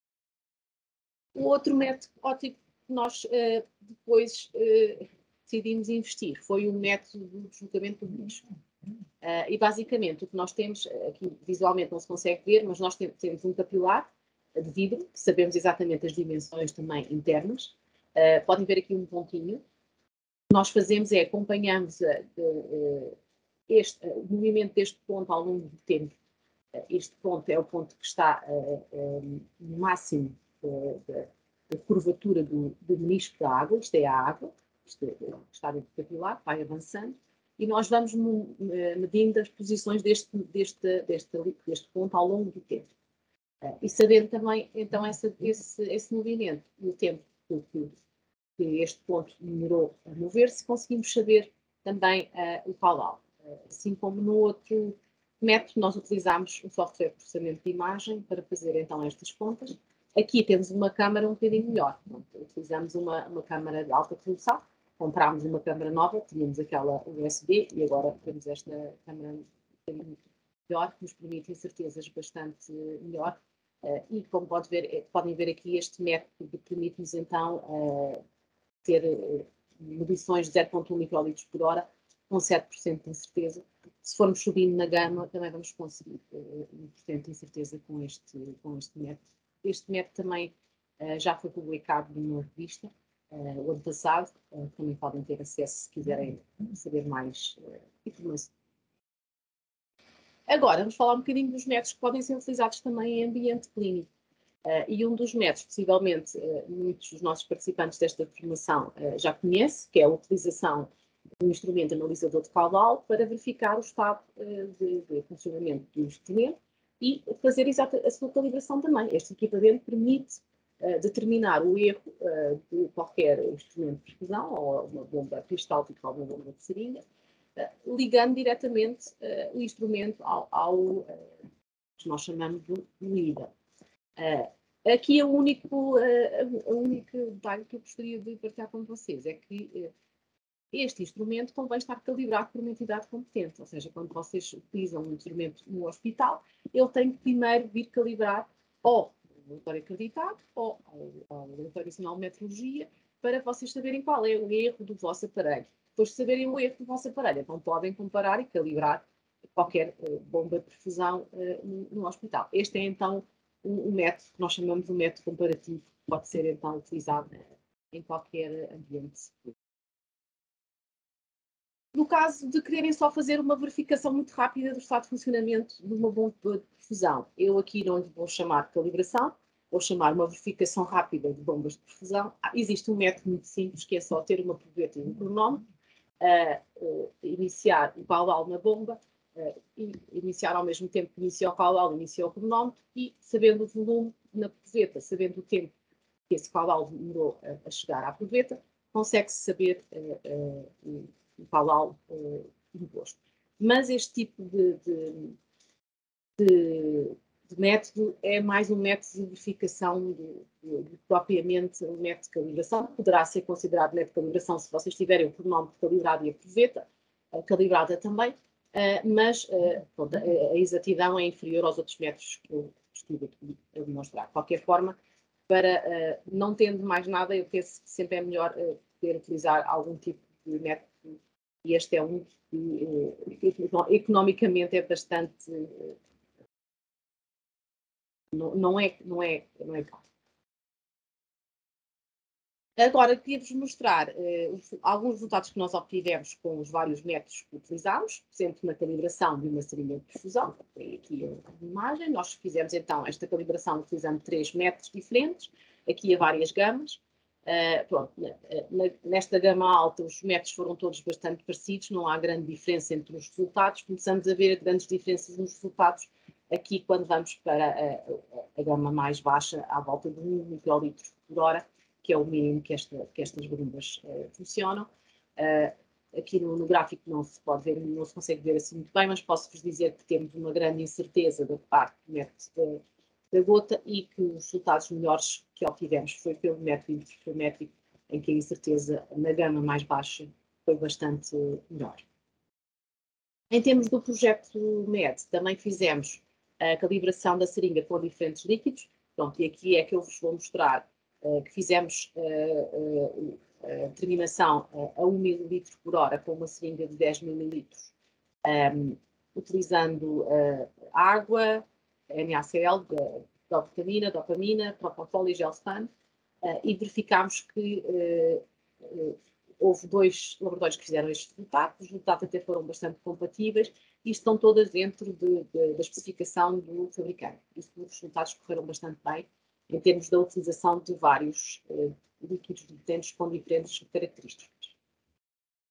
O outro método óptico que nós depois decidimos investir foi o método do deslocamento do lixo. E basicamente o que nós temos, aqui visualmente não se consegue ver, mas nós temos um capilar de vidro, que sabemos exatamente as dimensões também internas. Podem ver aqui um pontinho. O que nós fazemos é acompanhamos o movimento deste ponto ao longo do tempo. Este ponto é o ponto que está no máximo da curvatura do menisco da água, isto é a água, isto está dentro do capilar, vai avançando, e nós vamos medindo as posições deste ponto ao longo do tempo. E sabendo também, então, esse movimento, no tempo que este ponto demorou a mover-se, conseguimos saber também o caudal. Assim como no outro método, nós utilizámos um software de processamento de imagem para fazer então estas contas. Aqui temos uma câmara um bocadinho melhor. Utilizamos uma câmara de alta resolução, comprámos uma câmara nova, tínhamos aquela USB e agora temos esta câmara um bocadinho melhor, que nos permite incertezas bastante melhor. E como podem ver aqui, este método permite-nos então ter medições de 0,1 microlitros por hora, com 7% de incerteza. Se formos subindo na gama, também vamos conseguir 1% de incerteza com este método. Este método também já foi publicado numa revista o ano passado, também podem ter acesso se quiserem saber mais informações. Agora, vamos falar um bocadinho dos métodos que podem ser utilizados também em ambiente clínico. E um dos métodos, possivelmente, muitos dos nossos participantes desta formação já conhecem, que é a utilização do instrumento analisador de caudal para verificar o estado de funcionamento do instrumento e fazer a sua calibração também. Este equipamento permite determinar o erro de qualquer instrumento de perfusão, ou uma bomba peristáltica ou uma bomba de seringa, ligando diretamente o instrumento ao que nós chamamos de LIDA. Aqui o único detalhe que eu gostaria de partilhar com vocês é que este instrumento convém estar calibrado por uma entidade competente, ou seja, quando vocês utilizam um instrumento no hospital, ele tem que primeiro vir calibrar ou ao laboratório acreditado ou ao Laboratório Nacional de Metrologia, para vocês saberem qual é o erro do vosso aparelho. Depois de saberem o erro do vosso aparelho, então podem comparar e calibrar qualquer bomba de perfusão no hospital. Este é então um método que nós chamamos de método comparativo, que pode ser então utilizado em qualquer ambiente. No caso de quererem só fazer uma verificação muito rápida do estado de funcionamento de uma bomba de perfusão, eu aqui não lhe vou chamar de calibração, vou chamar uma verificação rápida de bombas de perfusão. Existe um método muito simples, que é só ter uma proveta e um cronómetro, iniciar o caudal na bomba, e iniciar ao mesmo tempo que inicia o caudal, inicia o cronómetro, e sabendo o volume na proveta, sabendo o tempo que esse caudal demorou a chegar à proveta, consegue-se saber o caudal imposto. Mas este tipo de método é mais um método de verificação propriamente um método de calibração. Poderá ser considerado método de calibração se vocês tiverem o cronómetro calibrado e a proveta calibrada também, mas pronto, a exatidão é inferior aos outros métodos que eu estive a demonstrar. De qualquer forma, para não tendo mais nada, eu penso que sempre é melhor poder utilizar algum tipo de método, e este é um que economicamente é bastante... não é caro. Agora, queria-vos mostrar alguns resultados que nós obtivemos com os vários métodos que utilizámos, sempre na calibração de uma seringa de perfusão. Tem aqui a imagem. Nós fizemos então esta calibração utilizando 3 métodos diferentes, aqui a várias gamas. Pronto, nesta gama alta os métodos foram todos bastante parecidos, não há grande diferença entre os resultados. Começamos a ver grandes diferenças nos resultados aqui quando vamos para a gama mais baixa, à volta de 1 microlitro por hora, que é o mínimo que estas bombas funcionam. Aqui no gráfico não se pode ver, não se consegue ver assim muito bem, mas posso-vos dizer que temos uma grande incerteza da parte do método da gota, e que os resultados melhores que obtivemos foi pelo método interferométrico, em que a incerteza na gama mais baixa foi bastante melhor. Em termos do projeto MED, também fizemos a calibração da seringa com diferentes líquidos. Pronto, e aqui é que eu vos vou mostrar que fizemos a terminação a 1 ml por hora com uma seringa de 10 ml, utilizando água, NaCl, dopamina, propofol e gelsan, e verificámos que houve 2 laboratórios que fizeram estes resultados. Os resultados até foram bastante compatíveis e estão todas dentro da especificação do fabricante. Isso, os resultados correram bastante bem em termos da utilização de vários líquidos diferentes com diferentes características.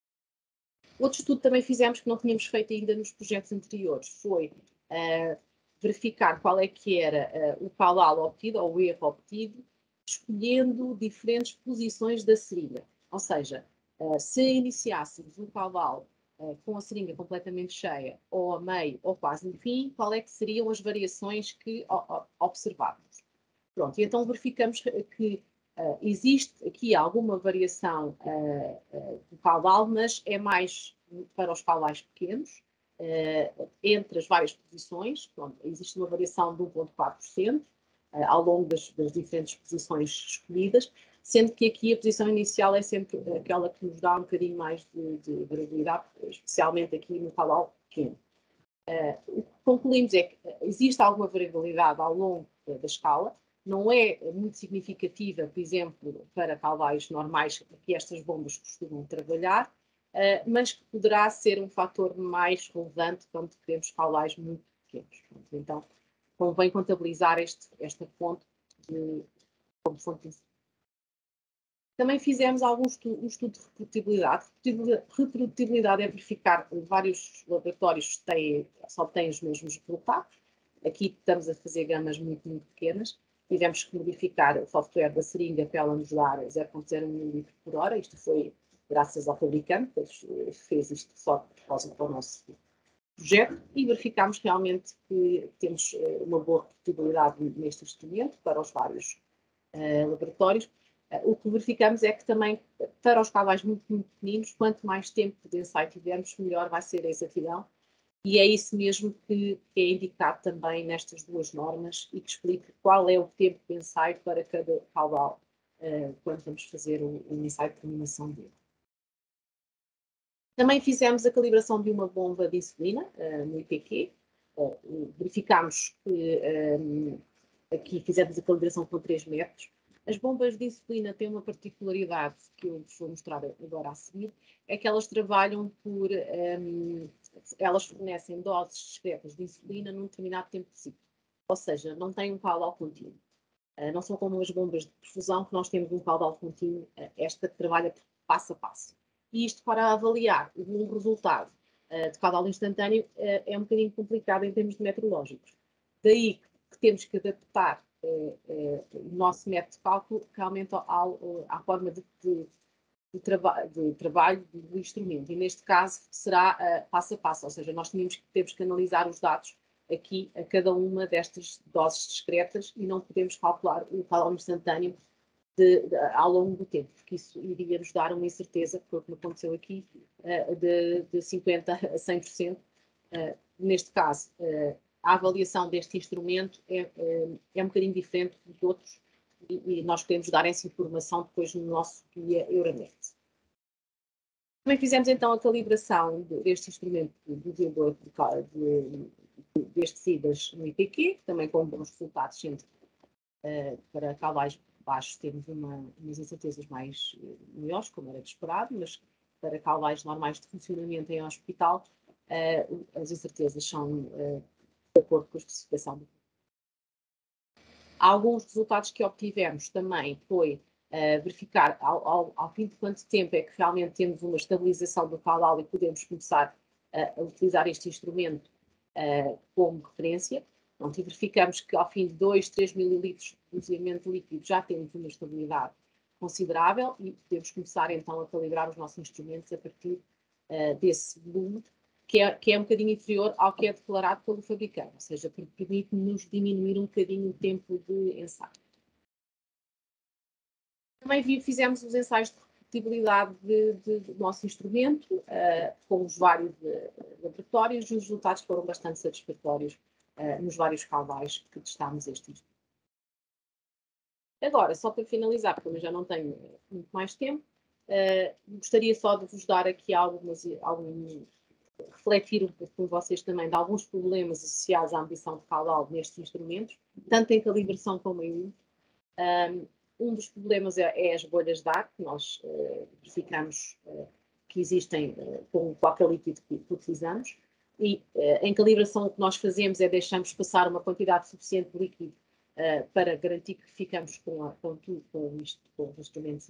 Outro estudo também fizemos que não tínhamos feito ainda nos projetos anteriores foi verificar qual é que era o caudal obtido, ou o erro obtido, escolhendo diferentes posições da seringa. Ou seja, se iniciássemos o caudal com a seringa completamente cheia, ou a meio, ou quase no fim, qual é que seriam as variações que observávamos. Pronto, e então verificamos que existe aqui alguma variação do caudal, mas é mais para os caudais pequenos, entre as várias posições. Pronto, existe uma variação de 1,4% ao longo das diferentes posições escolhidas, sendo que aqui a posição inicial é sempre aquela que nos dá um bocadinho mais de variabilidade, especialmente aqui no caudal pequeno. O que concluímos é que existe alguma variabilidade ao longo da escala, não é muito significativa, por exemplo, para caudais normais que estas bombas costumam trabalhar, mas que poderá ser um fator mais relevante quando queremos caudais muito pequenos. Então, convém contabilizar esta fonte como fonte de. Também fizemos um estudo de reprodutibilidade. Reprodutibilidade é verificar vários laboratórios só têm os mesmos resultados. Aqui estamos a fazer gamas muito, muito pequenas. Tivemos que modificar o software da seringa para ela nos dar 0,01 litro por hora. Isto foi graças ao fabricante, que fez isto só por causa do nosso projeto, e verificámos realmente que temos uma boa reprodutibilidade neste instrumento para os vários laboratórios. O que verificamos é que também, para os caudais muito, muito pequeninos, quanto mais tempo de ensaio tivermos, melhor vai ser a exatidão. E é isso mesmo que é indicado também nestas duas normas e que explica qual é o tempo de ensaio para cada caudal quando vamos fazer um ensaio de terminação dele. Também fizemos a calibração de uma bomba de insulina no IPQ. Verificámos que aqui fizemos a calibração com 3 métodos. As bombas de insulina têm uma particularidade que eu vos vou mostrar agora a seguir, é que elas trabalham por... elas fornecem doses discretas de insulina num determinado tempo de ciclo. Ou seja, não têm um caudal contínuo. Não são como as bombas de perfusão, que nós temos um caudal contínuo, esta que trabalha passo a passo. E isto, para avaliar um resultado de caudal instantâneo, é um bocadinho complicado em termos de metrológicos. Daí que temos que adaptar o nosso método de cálculo realmente à forma de trabalho do instrumento. E neste caso será passo a passo, ou seja, nós temos que analisar os dados aqui a cada uma destas doses discretas e não podemos calcular o caudal instantâneo ao longo do tempo, porque isso iria nos dar uma incerteza, que foi o que aconteceu aqui, de 50% a 100%. Neste caso, a avaliação deste instrumento é um bocadinho diferente dos outros e nós podemos dar essa informação depois no nosso guia Euromet. Também fizemos então a calibração deste instrumento do diador destes IDAs no IPQ, também com bons resultados sempre para caudais baixos temos umas incertezas maiores, como era de esperado, mas para caudais normais de funcionamento em hospital, as incertezas são de acordo com a especificação. Alguns resultados que obtivemos também foi verificar ao fim de quanto tempo é que realmente temos uma estabilização do caudal e podemos começar a utilizar este instrumento como referência. Pronto, e verificamos que ao fim de 2, 3 mililitros de doseamento líquido já temos uma estabilidade considerável e podemos começar então a calibrar os nossos instrumentos a partir desse volume, que é um bocadinho inferior ao que é declarado pelo fabricante, ou seja, permite-nos diminuir um bocadinho o tempo de ensaio. Também fizemos os ensaios de repetibilidade do nosso instrumento, com os vários laboratórios, e os resultados foram bastante satisfatórios nos vários caudais que testámos este instrumento. Agora, só para finalizar, porque eu já não tenho muito mais tempo, gostaria só de vos dar aqui refletir um pouco com vocês também de alguns problemas associados à medição de caudal nestes instrumentos, tanto em calibração como em uso. Um dos problemas é as bolhas de ar, que nós verificamos que existem com qualquer líquido que utilizamos. E em calibração o que nós fazemos é deixamos passar uma quantidade suficiente de líquido para garantir que ficamos com os instrumentos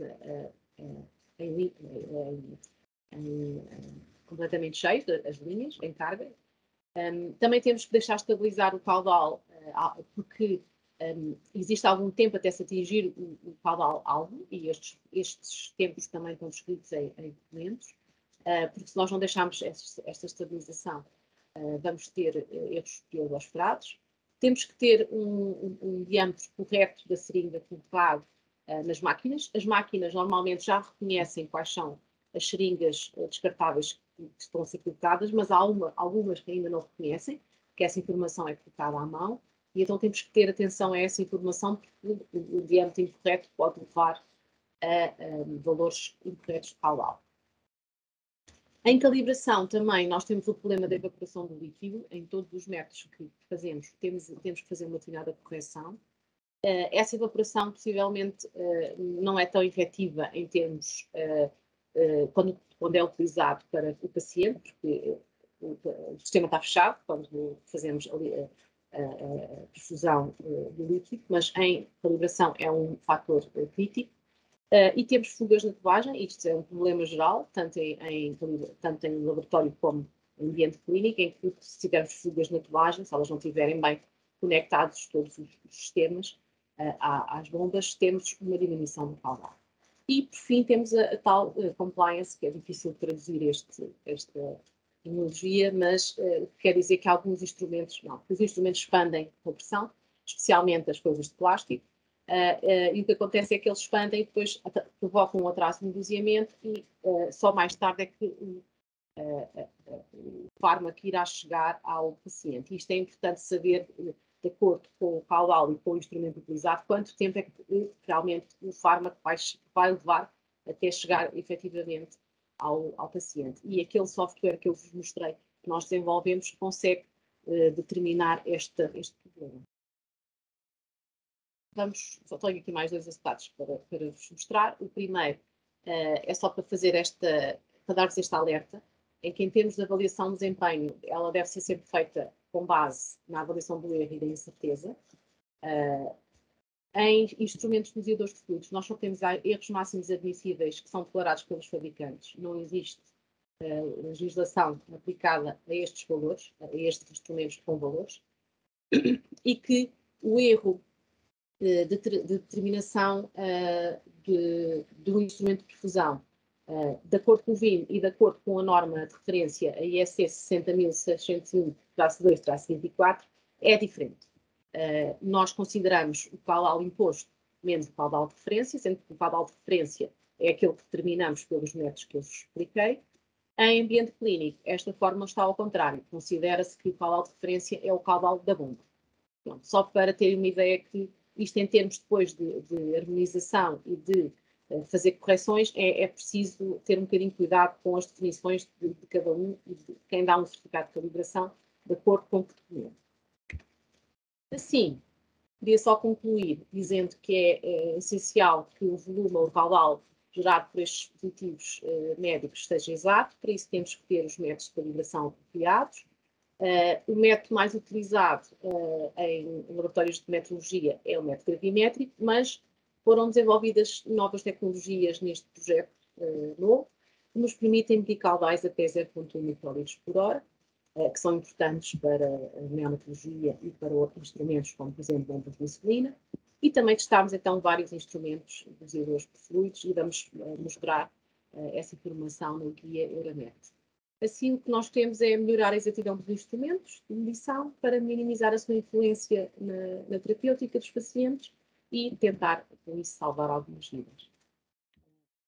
completamente cheios, as linhas, em carga. Também temos que deixar estabilizar o caudal, porque existe algum tempo até se atingir o caudal-alvo, e estes tempos também estão descritos em documentos, porque se nós não deixarmos esta estabilização, vamos ter erros esperados. Temos que ter um diâmetro correto da seringa colocado nas máquinas. As máquinas normalmente já reconhecem quais são as seringas descartáveis que estão a ser colocadas, mas há algumas que ainda não reconhecem, que essa informação é colocada à mão, e então temos que ter atenção a essa informação, porque o diâmetro incorreto pode levar a valores incorretos de caudal. Em calibração também nós temos o problema da evaporação do líquido. Em todos os métodos que fazemos temos que fazer uma determinada correção. Essa evaporação possivelmente não é tão efetiva em termos quando é utilizado para o paciente, porque o sistema está fechado quando fazemos a perfusão do líquido, mas em calibração é um fator crítico. E temos fugas na tubagem. Isto é um problema geral, tanto em laboratório como em ambiente clínico, em que se tivermos fugas na tubagem, se elas não estiverem bem conectados todos os sistemas às bombas, temos uma diminuição do caudal. E, por fim, temos a tal compliance, que é difícil de traduzir esta terminologia, mas quer dizer que alguns instrumentos, os instrumentos expandem com pressão, especialmente as coisas de plástico, e o que acontece é que eles expandem e depois provocam um atraso no doseamento e só mais tarde é que o fármaco irá chegar ao paciente. Isto é importante saber, de acordo com o caudal e com o instrumento utilizado, quanto tempo é que realmente o fármaco vai levar até chegar efetivamente ao paciente. E aquele software que eu vos mostrei, que nós desenvolvemos, consegue determinar este problema. Só tenho aqui mais 2 acetatos para vos mostrar. O primeiro é só para fazer para dar-vos este alerta, em que em termos de avaliação de desempenho, ela deve ser sempre feita com base na avaliação do erro e da incerteza. Em instrumentos dosadores de fluidos, nós só temos erros máximos admissíveis que são declarados pelos fabricantes. Não existe legislação aplicada a estes valores, a estes instrumentos com valores, e que o erro de determinação do instrumento de perfusão, de acordo com o VIM e de acordo com a norma de referência, a ISC 60.601-2-24, é diferente. Nós consideramos o caudal imposto menos o caudal de referência, sendo que o caudal de referência é aquele que determinamos pelos métodos que eu vos expliquei. Em ambiente clínico, esta fórmula está ao contrário. Considera-se que o caudal de referência é o caudal da bomba. Pronto, só para terem uma ideia que isto, em termos depois de harmonização e de fazer correções, é preciso ter um bocadinho de cuidado com as definições de cada um e de quem dá um certificado de calibração, de acordo com o que documento. Assim, queria só concluir dizendo que é essencial que o volume ou o caudal gerado por estes dispositivos médicos esteja exato. Para isso temos que ter os métodos de calibração apropriados. O método mais utilizado em laboratórios de metrologia é o método gravimétrico, mas foram desenvolvidas novas tecnologias neste projeto novo, que nos permitem medir caudais até 0,1 microlitros por hora, que são importantes para a neonatologia e para outros instrumentos, como, por exemplo, bombas de insulina. E também testámos, então, vários instrumentos dosadores de fluidos e vamos mostrar essa informação no guia Euromet. Assim, o que nós temos é melhorar a exatidão dos instrumentos de medição para minimizar a sua influência na terapêutica dos pacientes e tentar, com isso, salvar algumas vidas.